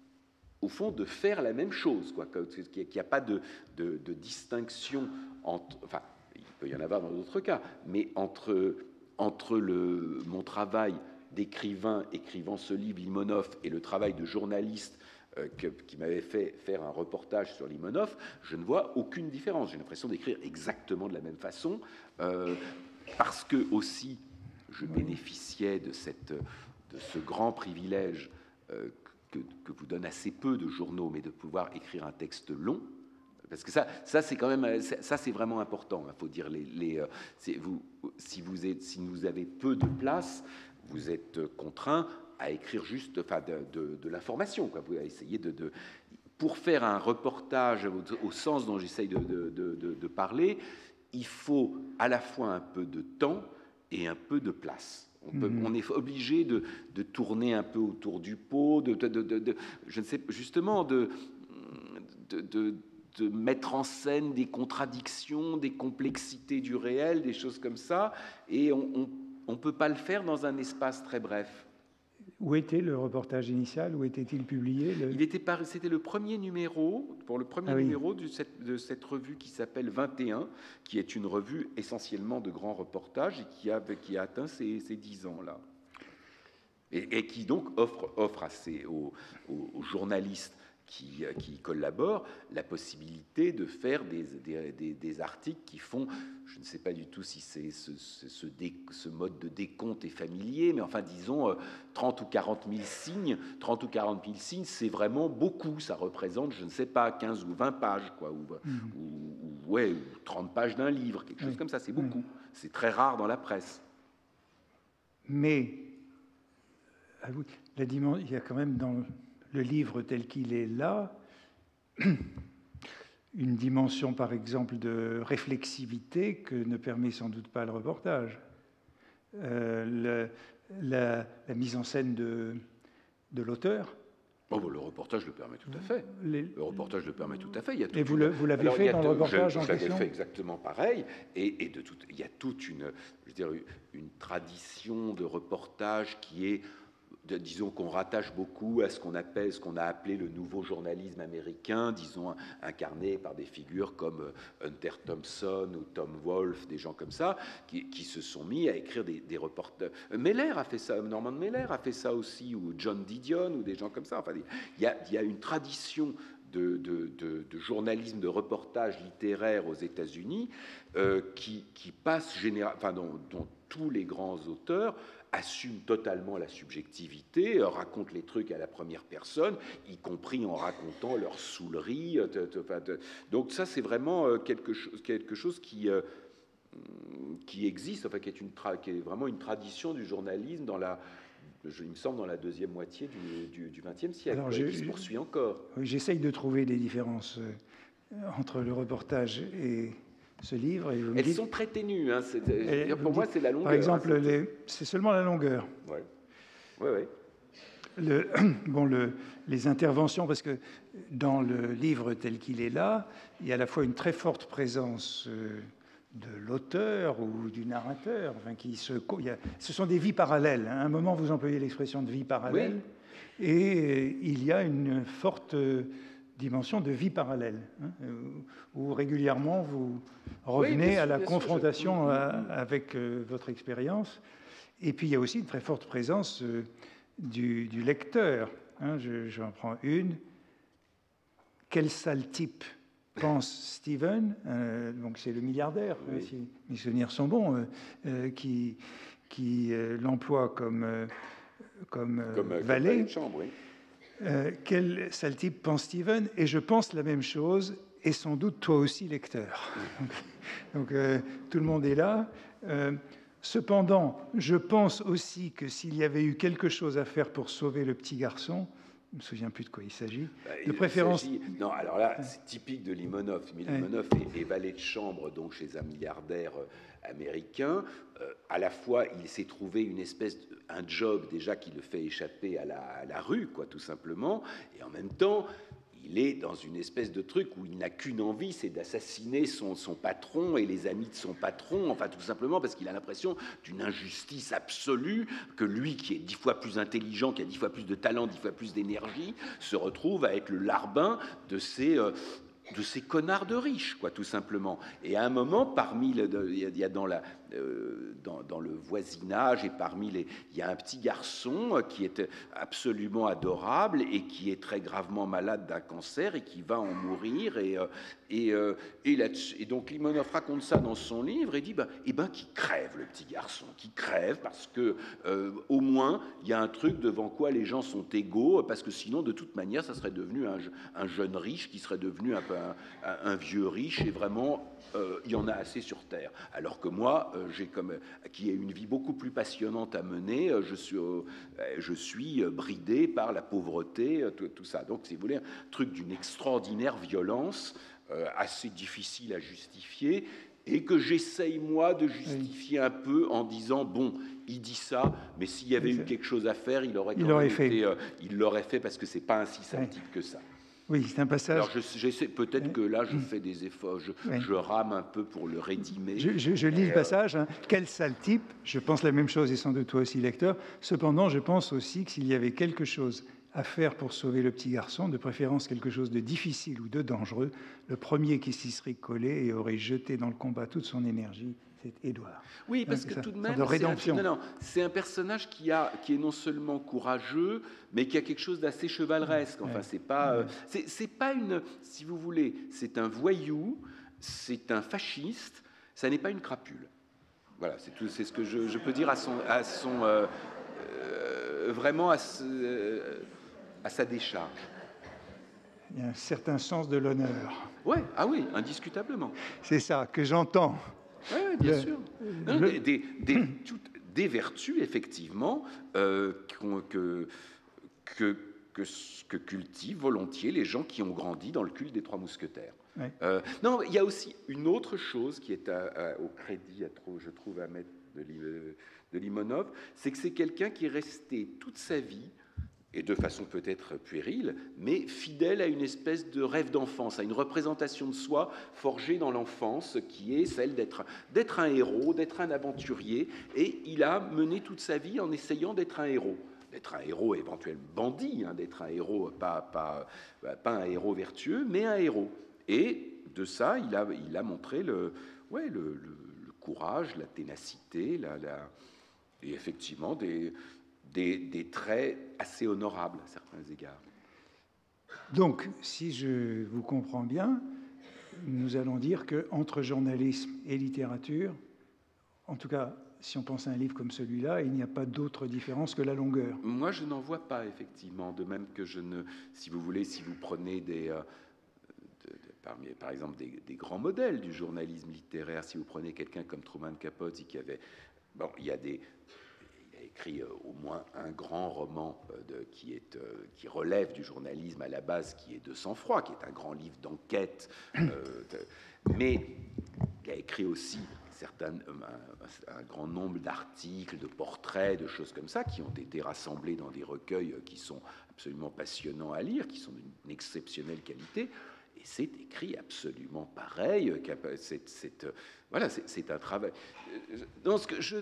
au fond, de faire la même chose, quoi, qu'il n'y a pas de, de, de distinction entre... Enfin, il peut y en avoir dans d'autres cas, mais entre, entre le, mon travail d'écrivain écrivant ce livre, Limonov, et le travail de journaliste Euh, que, qui m'avait fait faire un reportage sur Limonov, je ne vois aucune différence. J'ai l'impression d'écrire exactement de la même façon, euh, parce que aussi je bénéficiais de, cette, de ce grand privilège euh, que, que vous donne assez peu de journaux, mais de pouvoir écrire un texte long. Parce que ça, ça c'est quand même, ça c'est vraiment important. Il faut dire les, les c'est, vous, si vous êtes, si vous avez peu de place, vous êtes contraint à écrire juste, enfin, de, de, de l'information, quoi. Vous essayez de, de, pour faire un reportage au, au sens dont j'essaye de, de, de, de parler, il faut à la fois un peu de temps et un peu de place. On, peut, mmh. on est obligé de, de tourner un peu autour du pot, de, de, de, de je ne sais justement de, de, de de mettre en scène des contradictions, des complexités du réel, des choses comme ça, et on ne peut pas le faire dans un espace très bref. Où était le reportage initial? Où était-il publié? le... Il était par... C'était le premier numéro, pour le premier ah, numéro oui. de, cette, de cette revue qui s'appelle vingt et un, qui est une revue essentiellement de grands reportages et qui a, qui a atteint ses, ses dix ans là. Et, et qui donc offre, offre à ses, aux, aux journalistes Qui, qui collaborent, la possibilité de faire des, des, des, des articles qui font, je ne sais pas du tout si c'est ce, ce, ce, dé, ce mode de décompte est familier, mais enfin disons trente ou quarante mille signes, trente ou quarante mille signes, c'est vraiment beaucoup, ça représente, je ne sais pas, quinze ou vingt pages, quoi, ou, mmh. ou, ou, ouais, ou trente pages d'un livre, quelque chose oui. comme ça, c'est beaucoup, oui. c'est très rare dans la presse. Mais, la dimension, il y a quand même dans le livre tel qu'il est là, une dimension, par exemple, de réflexivité que ne permet sans doute pas le reportage. Euh, le, la, la mise en scène de, de l'auteur. Oh, bon, le reportage le permet tout à fait. Les... Le reportage le permet tout à fait. Il y a et vous, une... le, vous l'avez Alors, fait dans le reportage je, en je question? Je l'avais fait exactement pareil. Et, et de tout, il y a toute une, je veux dire, une tradition de reportage qui est... De, disons qu'on rattache beaucoup à ce qu'on appelle, ce qu'on a appelé le nouveau journalisme américain, disons incarné par des figures comme Hunter Thompson ou Tom Wolfe, des gens comme ça, qui, qui se sont mis à écrire des, des reportages. Meller a fait ça, Norman Mailer a fait ça aussi, ou John Didion, ou des gens comme ça. Enfin, il y a, il y a une tradition de, de, de, de journalisme, de reportage littéraire aux États-Unis euh, qui, qui passe généralement, enfin, dont, dont tous les grands auteurs assument totalement la subjectivité, racontent les trucs à la première personne, y compris en racontant leur saoulerie. Donc ça, c'est vraiment quelque chose, quelque chose qui, qui existe, enfin, qui est, une tra- qui est vraiment une tradition du journalisme dans la, je, il me semble, dans la deuxième moitié du vingtième siècle, Alors, ouais, je, qui se poursuit encore. J'essaye de trouver des différences euh, entre le reportage et ce livre. Et Elles dites, sont très ténues. Hein, et, pour moi, c'est la longueur. Par exemple, hein, c'est seulement la longueur. Oui, oui, oui. Le, bon, le, les interventions, parce que dans le livre tel qu'il est là, il y a à la fois une très forte présence euh, de l'auteur ou du narrateur, enfin, qui se, il y a, ce sont des vies parallèles. Hein. À un moment, vous employez l'expression de vie parallèle, oui. Et euh, il y a une forte euh, dimension de vie parallèle, hein, où, où régulièrement vous revenez oui, sûr, à la confrontation sûr, je... à, avec euh, votre expérience. Et puis il y a aussi une très forte présence euh, Du, du lecteur. Hein, je, j'en prends une. Quel sale type pense Stephen, euh, donc c'est le milliardaire, oui. euh, si mes souvenirs sont bons, euh, euh, qui, qui euh, l'emploie comme, euh, comme, euh, comme valet. Comme de chambre, oui. euh, quel sale type pense Stephen? Et je pense la même chose, et sans doute toi aussi, lecteur. donc donc euh, tout le monde est là. Euh, Cependant, je pense aussi que s'il y avait eu quelque chose à faire pour sauver le petit garçon, je ne me souviens plus de quoi il s'agit, bah, de il préférence... Non, alors là, c'est typique de Limonov. Limonov ouais. est, est valet de chambre donc chez un milliardaire américain. Euh, à la fois, il s'est trouvé une espèce de, un job déjà qui le fait échapper à la, à la rue, quoi, tout simplement, et en même temps... Il est dans une espèce de truc où il n'a qu'une envie, c'est d'assassiner son, son patron et les amis de son patron, enfin tout simplement parce qu'il a l'impression d'une injustice absolue, que lui, qui est dix fois plus intelligent, qui a dix fois plus de talent, dix fois plus d'énergie, se retrouve à être le larbin de ces... Euh, de ces connards de riches, quoi, tout simplement. Et à un moment, parmi le, de, il y a dans, la, euh, dans, dans le voisinage et parmi les, il y a un petit garçon qui est absolument adorable et qui est très gravement malade d'un cancer et qui va en mourir. Et, et, euh, et, là, et donc Limonov raconte ça dans son livre et dit, ben, eh ben, qu'il crève le petit garçon, qu'il crève parce que euh, au moins il y a un truc devant quoi les gens sont égaux, parce que sinon, de toute manière, ça serait devenu un, un jeune riche qui serait devenu un peu Un, un vieux riche, et vraiment, euh, il y en a assez sur Terre. Alors que moi, euh, j'ai comme, qui ai une vie beaucoup plus passionnante à mener, euh, je suis, euh, je suis bridé par la pauvreté, euh, tout, tout ça. Donc, si vous voulez, un truc d'une extraordinaire violence, euh, assez difficile à justifier, et que j'essaye, moi, de justifier oui. un peu en disant, bon, il dit ça, mais s'il y avait eu quelque chose à faire, il aurait, il aurait fait. Été, euh, il l'aurait fait, parce que c'est pas un si sale type oui. que ça. Oui, c'est un passage. Alors, j'essaie, peut-être oui. que là, je fais des efforts, je, oui. je rame un peu pour le rédimer. Je, je, je lis euh... le passage. Hein. Quel sale type. Je pense la même chose, et sans doute toi aussi, lecteur. Cependant, je pense aussi que s'il y avait quelque chose à faire pour sauver le petit garçon, de préférence quelque chose de difficile ou de dangereux, le premier qui s'y serait collé et aurait jeté dans le combat toute son énergie, c'est Édouard. Oui, parce que tout de même, c'est un, non, non, c'est un personnage qui, a, qui est non seulement courageux, mais qui a quelque chose d'assez chevaleresque. Enfin, ouais. c'est pas, ouais. c'est, c'est pas une, si vous voulez, c'est un voyou, c'est un fasciste, ça n'est pas une crapule. Voilà, c'est tout, c'est ce que je, je peux dire à son, à son, euh, euh, vraiment à, euh, à sa décharge. Il y a un certain sens de l'honneur. Ouais, ah oui, indiscutablement. C'est ça que j'entends. Oui, ouais, bien le, sûr. Non, le... des, des, des, toutes, des vertus, effectivement, euh, que, que, que, que cultivent volontiers les gens qui ont grandi dans le culte des Trois Mousquetaires. Ouais. Euh, non, il y a aussi une autre chose qui est à, à, au crédit, à trop, je trouve, à mettre de, de Limonov, c'est que c'est quelqu'un qui est resté toute sa vie, et de façon peut-être puérile, mais fidèle à une espèce de rêve d'enfance, à une représentation de soi forgée dans l'enfance, qui est celle d'être, d'être un héros, d'être un aventurier, et il a mené toute sa vie en essayant d'être un héros. D'être un héros éventuellement bandit, hein, d'être un héros, pas, pas, pas un héros vertueux, mais un héros. Et de ça, il a, il a montré le, ouais, le, le, le courage, la ténacité, la, la, et effectivement des... Des, des traits assez honorables à certains égards. Donc, si je vous comprends bien, nous allons dire qu'entre journalisme et littérature, en tout cas, si on pense à un livre comme celui-là, il n'y a pas d'autre différence que la longueur. Moi, je n'en vois pas, effectivement, de même que je ne... Si vous voulez, si vous prenez des... Euh, de, de, parmi, par exemple, des, des grands modèles du journalisme littéraire, si vous prenez quelqu'un comme Truman Capote, qui avait... Bon, il y a des... écrit euh, au moins un grand roman euh, de, qui, est, euh, qui relève du journalisme à la base, qui est De sang-froid, qui est un grand livre d'enquête, euh, de, mais il a écrit aussi certains, un, un grand nombre d'articles, de portraits, de choses comme ça, qui ont été rassemblés dans des recueils qui sont absolument passionnants à lire, qui sont d'une exceptionnelle qualité. Et c'est écrit absolument pareil. C'est, c'est, voilà, c'est, c'est un travail. Dans ce que je...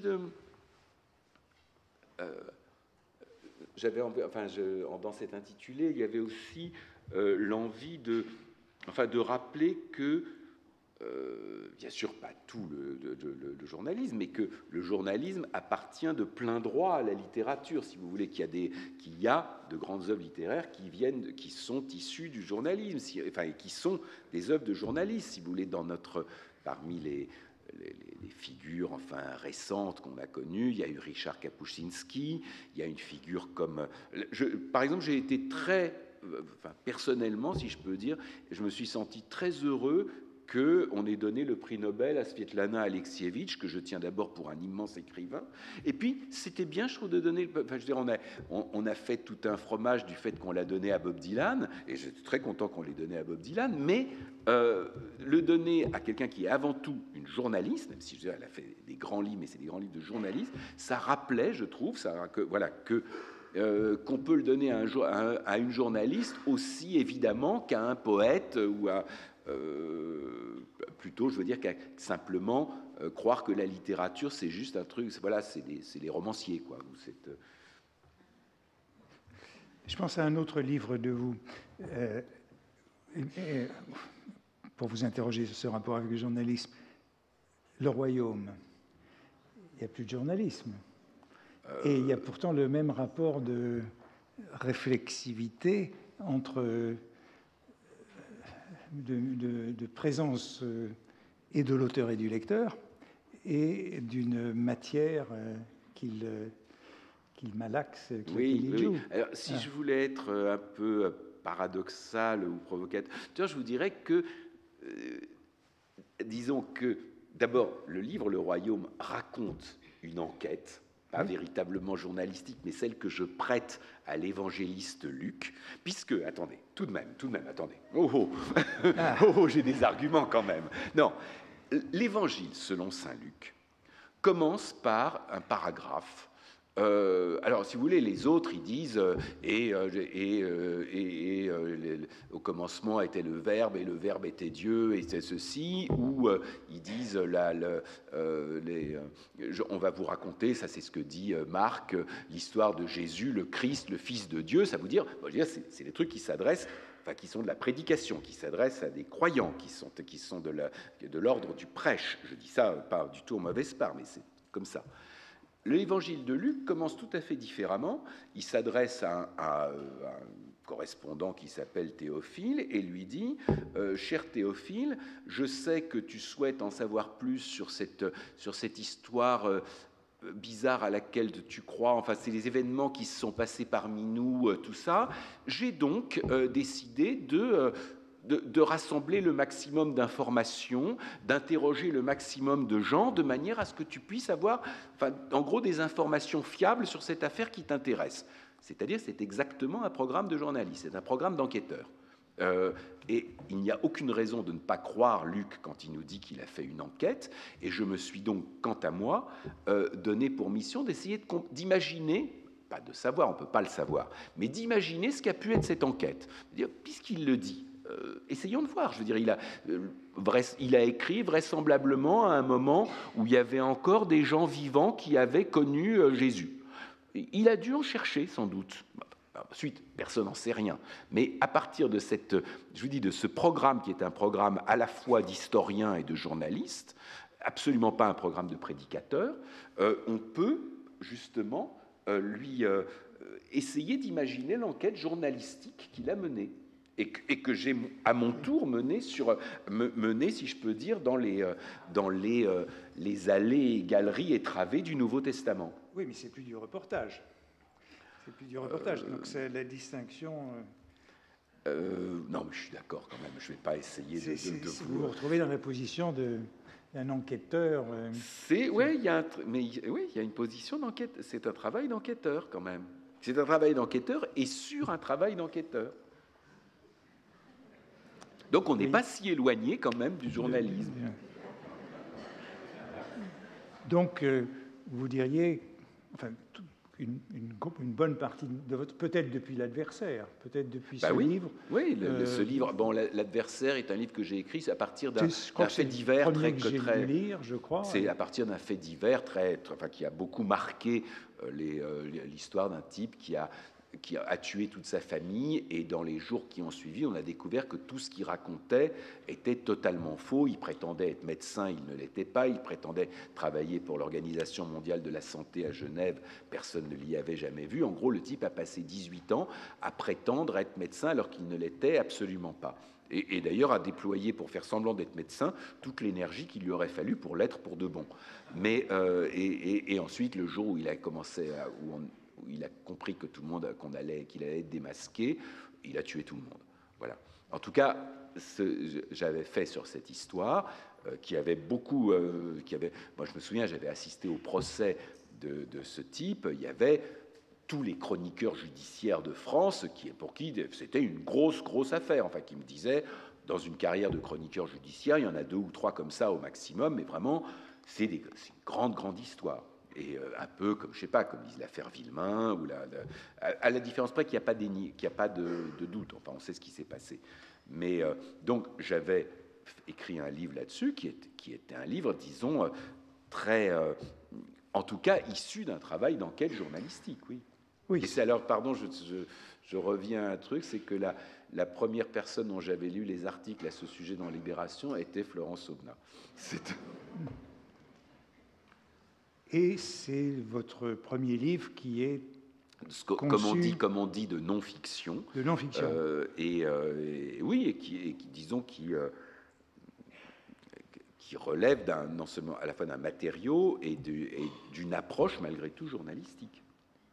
Euh, j'avais, enfin, je, dans cet intitulé, il y avait aussi euh, l'envie de, enfin, de rappeler que, euh, bien sûr, pas tout le, le, le, le journalisme, mais que le journalisme appartient de plein droit à la littérature, si vous voulez, qu'il y a, des, qu'il y a de grandes œuvres littéraires qui viennent, qui sont issues du journalisme, si, enfin, qui sont des œuvres de journalistes, si vous voulez, dans notre, parmi les Les, les figures enfin récentes qu'on a connues. Il y a eu Richard Kapuscinski, il y a une figure comme... Je, par exemple, j'ai été très... Enfin, personnellement, si je peux dire, je me suis senti très heureux qu'on ait donné le prix Nobel à Svetlana Alexievitch, que je tiens d'abord pour un immense écrivain. Et puis, c'était bien, je trouve, de donner... Enfin, je veux dire, on a, on, on a fait tout un fromage du fait qu'on l'a donné à Bob Dylan, et j'étais très content qu'on l'ait donné à Bob Dylan, mais euh, le donner à quelqu'un qui est avant tout une journaliste, même si je veux dire, elle a fait des grands livres, mais c'est des grands livres de journalistes, ça rappelait, je trouve, ça, que, voilà, que... Euh, qu'on peut le donner à, un, à, à une journaliste aussi évidemment qu'à un poète ou à euh, plutôt, je veux dire, qu'à simplement euh, croire que la littérature c'est juste un truc, voilà, c'est les, c'est les romanciers, quoi. C'est, euh... Je pense à un autre livre de vous, euh, et, et, pour vous interroger sur ce rapport avec le journalisme, Le Royaume. Il n'y a plus de journalisme. Et il y a pourtant le même rapport de réflexivité entre de, de, de présence et de l'auteur et du lecteur et d'une matière qu'il qu'il malaxe, qu'il oui, oui, oui. Alors, si ah. je voulais être un peu paradoxal ou provocateur, je vous dirais que, euh, disons que, d'abord, le livre Le Royaume raconte une enquête, pas oui. véritablement journalistique, mais celle que je prête à l'évangéliste Luc, puisque, attendez, tout de même, tout de même, attendez, oh, oh, ah. oh, oh j'ai des arguments quand même. Non, l'évangile, selon saint Luc, commence par un paragraphe. Euh, alors, si vous voulez, les autres, ils disent euh, et, euh, et, euh, et, et euh, les, au commencement était le Verbe, et le Verbe était Dieu, et c'est ceci, ou euh, ils disent la, la, euh, les, euh, je, on va vous raconter, ça c'est ce que dit euh, Marc, euh, l'histoire de Jésus, le Christ, le Fils de Dieu. Ça vous dire, bon, je veux dire, c'est, c'est des trucs qui s'adressent, enfin qui sont de la prédication, qui s'adressent à des croyants, qui sont, qui sont de, la, de l'ordre du prêche. Je dis ça pas du tout en mauvaise part, mais c'est comme ça. L'évangile de Luc commence tout à fait différemment. Il s'adresse à un, à, à un correspondant qui s'appelle Théophile et lui dit euh, « Cher Théophile, je sais que tu souhaites en savoir plus sur cette, sur cette histoire euh, bizarre à laquelle tu crois. Enfin, c'est les événements qui se sont passés parmi nous, euh, tout ça. J'ai donc euh, décidé de... Euh, De, de rassembler le maximum d'informations, d'interroger le maximum de gens, de manière à ce que tu puisses avoir, enfin, en gros, des informations fiables sur cette affaire qui t'intéresse. C'est-à-dire, c'est exactement un programme de journaliste, c'est un programme d'enquêteur. Euh, et il n'y a aucune raison de ne pas croire Luc quand il nous dit qu'il a fait une enquête, et je me suis donc, quant à moi, euh, donné pour mission d'essayer de, d'imaginer, pas de savoir, on ne peut pas le savoir, mais d'imaginer ce qu'a pu être cette enquête. Puisqu'il le dit, Euh, essayons de voir. Je veux dire, il a, euh, vrais, il a écrit vraisemblablement à un moment où il y avait encore des gens vivants qui avaient connu euh, Jésus. Il a dû en chercher, sans doute. Ensuite, personne n'en sait rien. Mais à partir de cette, je vous dis, de ce programme qui est un programme à la fois d'historien et de journaliste, absolument pas un programme de prédicateur, euh, on peut justement euh, lui euh, essayer d'imaginer l'enquête journalistique qu'il a menée. Et que, et que j'ai à mon tour mené, sur, mené, si je peux dire, dans les, dans les, les allées et galeries et travées du Nouveau Testament. Oui, mais c'est plus du reportage. C'est plus du reportage, euh, donc c'est la distinction... Euh, non, mais je suis d'accord quand même, je ne vais pas essayer de... de, de vous vous retrouvez dans la position de, un enquêteur. Euh, c'est, ouais, il y a un, mais oui, il y a une position d'enquête. C'est un travail d'enquêteur quand même. C'est un travail d'enquêteur et sur un travail d'enquêteur. Donc on n'est oui. pas si éloigné quand même du journalisme. Donc euh, vous diriez, enfin, une, une, une bonne partie de votre, peut-être depuis l'adversaire, peut-être depuis bah ce oui. livre. Oui, le, euh, ce livre. Bon, l'adversaire est un livre que j'ai écrit à partir d'un fait divers très, que très. Lire, je crois. C'est à partir d'un fait divers très, très, enfin, qui a beaucoup marqué euh, l'histoire euh, d'un type qui a qui a tué toute sa famille, et dans les jours qui ont suivi, on a découvert que tout ce qu'il racontait était totalement faux. Il prétendait être médecin, il ne l'était pas. Il prétendait travailler pour l'Organisation mondiale de la santé à Genève, personne ne l'y avait jamais vu. En gros, le type a passé dix-huit ans à prétendre être médecin alors qu'il ne l'était absolument pas. Et, et d'ailleurs a déployé, pour faire semblant d'être médecin, toute l'énergie qu'il lui aurait fallu pour l'être pour de bon. Mais, euh, et, et, et ensuite, le jour où il a commencé à... Où on, où il a compris que tout le monde, qu'on allait, qu'il allait être démasqué, il a tué tout le monde. Voilà. En tout cas, ce, j'avais fait sur cette histoire euh, qui avait beaucoup, euh, qui avait, moi je me souviens, j'avais assisté au procès de, de ce type. Il y avait tous les chroniqueurs judiciaires de France qui, pour qui c'était une grosse, grosse affaire. Enfin, qui me disaient, dans une carrière de chroniqueur judiciaire, il y en a deux ou trois comme ça au maximum, mais vraiment, c'est, des, c'est une grande, grande histoire. Et euh, un peu comme, je sais pas, comme disent l'affaire Villemain, ou la, la, à, à la différence près qu'il n'y a pas, qu'il n'y a pas de, de doute. Enfin, on sait ce qui s'est passé. Mais euh, donc, j'avais écrit un livre là-dessus, qui, est, qui était un livre, disons, euh, très, euh, en tout cas, issu d'un travail d'enquête journalistique, oui. Oui. Et c'est alors, pardon, je, je, je reviens à un truc, c'est que la, la première personne dont j'avais lu les articles à ce sujet dans Libération était Florence Aubenas. C'est... Et c'est votre premier livre qui est conçu... comme on dit, comme on dit, de non-fiction. De non-fiction. Euh, et, euh, et oui, et qui, et qui disons, qui, euh, qui relève d'un, non seulement à la fois d'un matériau et, de, et d'une approche malgré tout journalistique.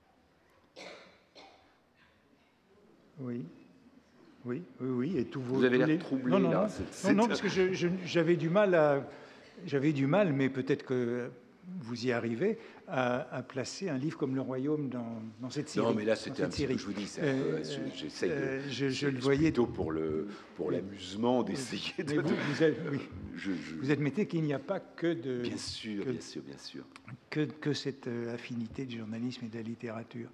Oui. Oui, oui, oui. Et tout vos, Vous avez l'air les... troublé non, non, là. Non, c'est, c'est... non, non, parce que je, je, j'avais du mal à, j'avais du mal, mais peut-être que vous y arrivez, à, à placer un livre comme Le Royaume dans, dans cette série. Non, mais là, c'était un petit peu, je vous dis, c'est euh, peu, j'essaye euh, de... Je, je le voyais... plutôt pour, le, pour l'amusement d'essayer mais de... Vous, vous, êtes, oui. je, je... vous admettez qu'il n'y a pas que de... Bien sûr, que, bien sûr, bien sûr. Que, que cette affinité du journalisme et de la littérature.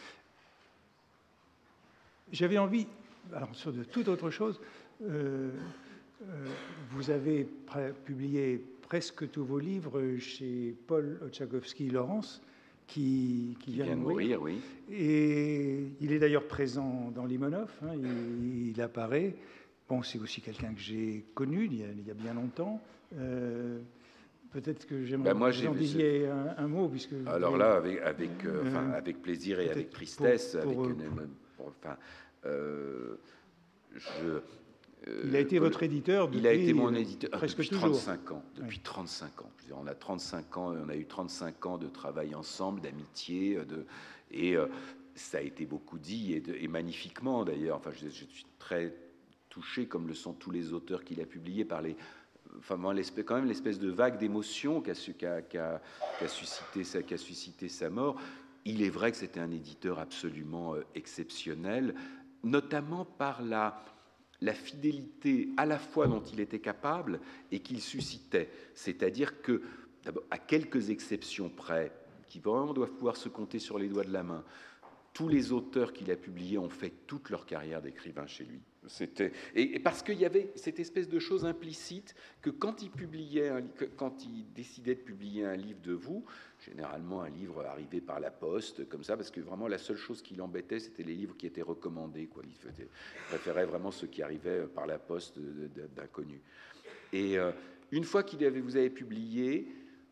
J'avais envie, alors sur de toute autre chose, euh, euh, vous avez pré- publié presque tous vos livres chez Paul Oczagowski-Lawrence, qui, qui, qui vient, vient de mourir. mourir, oui. Et il est d'ailleurs présent dans Limonov, hein, il, il apparaît. Bon, c'est aussi quelqu'un que j'ai connu il y a, il y a bien longtemps. Euh, Peut-être que j'aimerais ben moi, que vous en disiez un, un mot. Puisque Alors vous, là, avec, avec, euh, euh, enfin, avec plaisir et avec tristesse, pour, pour, avec une, pour, enfin, euh, je... Euh, il a été votre éditeur depuis il a été mon éditeur presque depuis toujours. trente-cinq ans. Depuis oui. trente-cinq ans. Je veux dire, on a trente-cinq ans, on a eu trente-cinq ans de travail ensemble, d'amitié, de, et euh, ça a été beaucoup dit et, de, et magnifiquement d'ailleurs. Enfin, je, je suis très touché, comme le sont tous les auteurs qu'il a publiés, par les, enfin, quand même l'espèce de vague d'émotion qu'a, qu'a, qu'a, qu'a, suscité sa, qu'a suscité sa mort. Il est vrai que c'était un éditeur absolument euh, exceptionnel, notamment par la la fidélité à la fois dont il était capable et qu'il suscitait. C'est-à-dire que, à quelques exceptions près, qui vraiment doivent pouvoir se compter sur les doigts de la main, tous les auteurs qu'il a publiés ont fait toute leur carrière d'écrivain chez lui. C'était, et, et parce qu'il y avait cette espèce de chose implicite que quand il publiait, un, quand il décidait de publier un livre de vous, généralement un livre arrivé par la poste, comme ça, parce que vraiment la seule chose qui l'embêtait, c'était les livres qui étaient recommandés, quoi. Il, faisait, il préférait vraiment ceux qui arrivaient par la poste d'inconnus. Et euh, une fois qu'il avait, vous avez publié,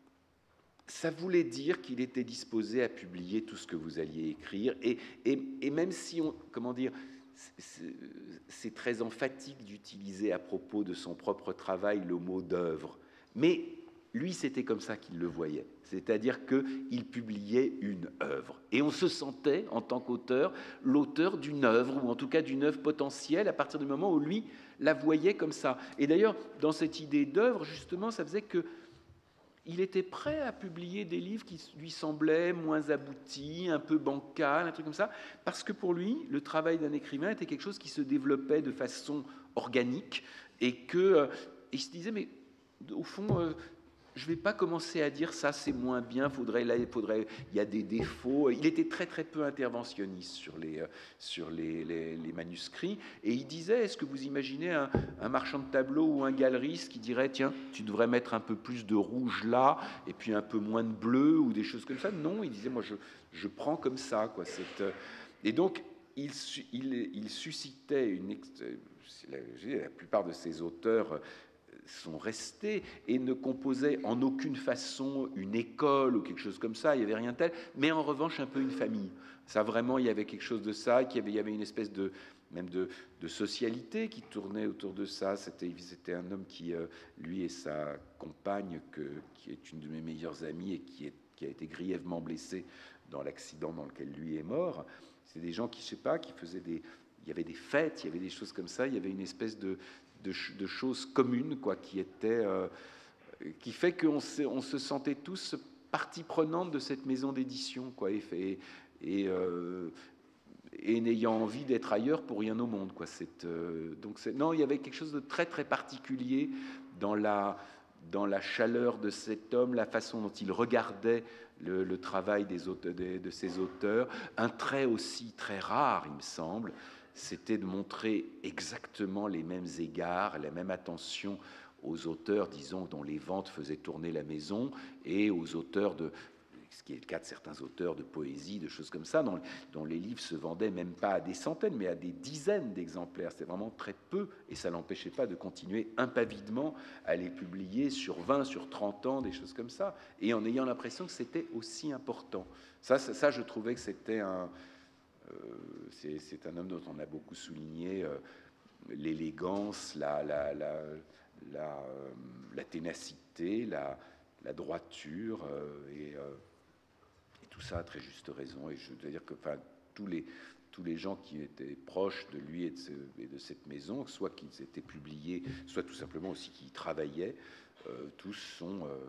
ça voulait dire qu'il était disposé à publier tout ce que vous alliez écrire. Et, et, et même si on, comment dire, c'est, c'est très emphatique d'utiliser à propos de son propre travail le mot d'œuvre, mais lui, c'était comme ça qu'il le voyait. C'est-à-dire qu'il publiait une œuvre. Et on se sentait, en tant qu'auteur, l'auteur d'une œuvre, ou en tout cas d'une œuvre potentielle, à partir du moment où lui la voyait comme ça. Et d'ailleurs, dans cette idée d'œuvre, justement, ça faisait que il était prêt à publier des livres qui lui semblaient moins aboutis, un peu bancals, un truc comme ça, parce que pour lui, le travail d'un écrivain était quelque chose qui se développait de façon organique, et que euh, il se disait, mais au fond, euh, je ne vais pas commencer à dire ça, c'est moins bien, faudrait, là, il faudrait, il y a des défauts. Il était très très peu interventionniste sur les, euh, sur les, les, les manuscrits, et il disait, est-ce que vous imaginez un, un marchand de tableaux ou un galeriste qui dirait, tiens, tu devrais mettre un peu plus de rouge là, et puis un peu moins de bleu, ou des choses comme ça? Non, il disait, moi je, je prends comme ça, quoi. Cette, euh, et donc, il, il, il suscitait une... La, la plupart de ces auteurs sont restés et ne composaient en aucune façon une école ou quelque chose comme ça, il n'y avait rien de tel, mais en revanche un peu une famille. Ça, vraiment, il y avait quelque chose de ça, qu'il y avait, il y avait une espèce de, même de, de socialité qui tournait autour de ça. C'était, c'était un homme qui, euh, lui et sa compagne, que, qui est une de mes meilleures amies et qui, est, qui a été grièvement blessée dans l'accident dans lequel lui est mort. C'est des gens qui, je sais pas, qui faisaient des... Il y avait des fêtes, il y avait des choses comme ça, il y avait une espèce de... De, de choses communes, quoi, qui était, euh, qui fait qu'on se, on se sentait tous partie prenante de cette maison d'édition, quoi, et, et, et, euh, et n'ayant envie d'être ailleurs pour rien au monde, quoi. C'est, euh, donc c'est, non, il y avait quelque chose de très très particulier dans la dans la chaleur de cet homme, la façon dont il regardait le, le travail des auteurs, de, de ses auteurs, un trait aussi très rare, il me semble. C'était de montrer exactement les mêmes égards, la même attention aux auteurs, disons, dont les ventes faisaient tourner la maison, et aux auteurs de, ce qui est le cas de certains auteurs de poésie, de choses comme ça, dont, dont les livres se vendaient même pas à des centaines, mais à des dizaines d'exemplaires. C'était vraiment très peu, et ça n'empêchait pas de continuer impavidement à les publier sur vingt, sur trente ans, des choses comme ça, et en ayant l'impression que c'était aussi important. Ça, ça, ça je trouvais que c'était un... Euh, c'est, c'est un homme dont on a beaucoup souligné euh, l'élégance, la, la, la, la, euh, la ténacité, la, la droiture, euh, et, euh, et tout ça à très juste raison. Et je veux dire que enfin, tous, les, tous les gens qui étaient proches de lui et de, ce, et de cette maison, soit qu'ils étaient publiés, soit tout simplement aussi qu'ils travaillaient, euh, tous sont euh,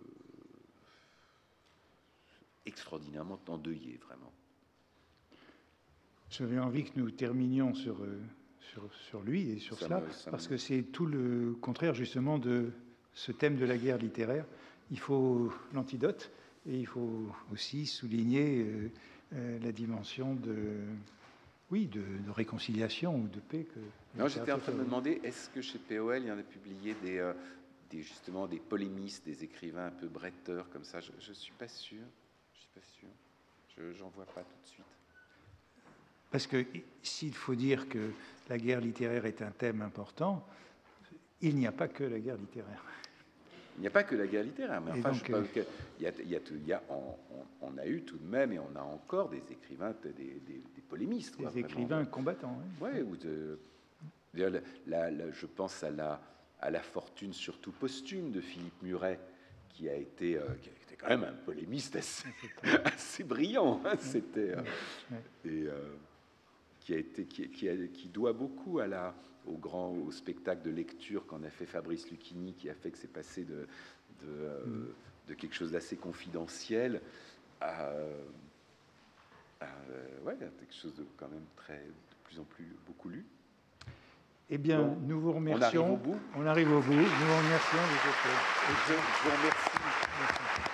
extraordinairement endeuillés, vraiment. J'avais envie que nous terminions sur, sur, sur lui et sur ça cela, me, ça parce me... que c'est tout le contraire justement de ce thème de la guerre littéraire. Il faut l'antidote et il faut aussi souligner euh, euh, la dimension de, oui, de, de réconciliation ou de paix. Que non, j'étais en train de me demander, est-ce que chez P O L, il y en a publié des, euh, des, justement des polémistes, des écrivains un peu bretteurs comme ça? Je ne suis pas sûr. Je suis pas sûr. Je n'en vois pas tout de suite. Parce que s'il faut dire que la guerre littéraire est un thème important, il n'y a pas que la guerre littéraire. Il n'y a pas que la guerre littéraire, mais enfin, donc, je pense que il y a, il y a, il y a, on, on, on a eu tout de même, et on a encore des écrivains, des, des, des polémistes. Des quoi, écrivains vraiment. combattants. Oui, ouais, ou de, la, la, la, je pense à la, à la fortune surtout posthume de Philippe Muret, qui a été, euh, qui était quand même un polémiste assez, assez brillant. Hein, c'était... Euh, et, euh, qui a été, qui, qui, a, qui doit beaucoup à la, au grand, au spectacle de lecture qu'en a fait Fabrice Lucchini, qui a fait que c'est passé de, de, euh, mm. de quelque chose d'assez confidentiel à, à ouais, quelque chose de quand même très, de plus en plus beaucoup lu. Eh bien, bon, nous vous remercions. On arrive au bout. On arrive au bout. Nous vous remercions. Les je, je vous remercie. Merci.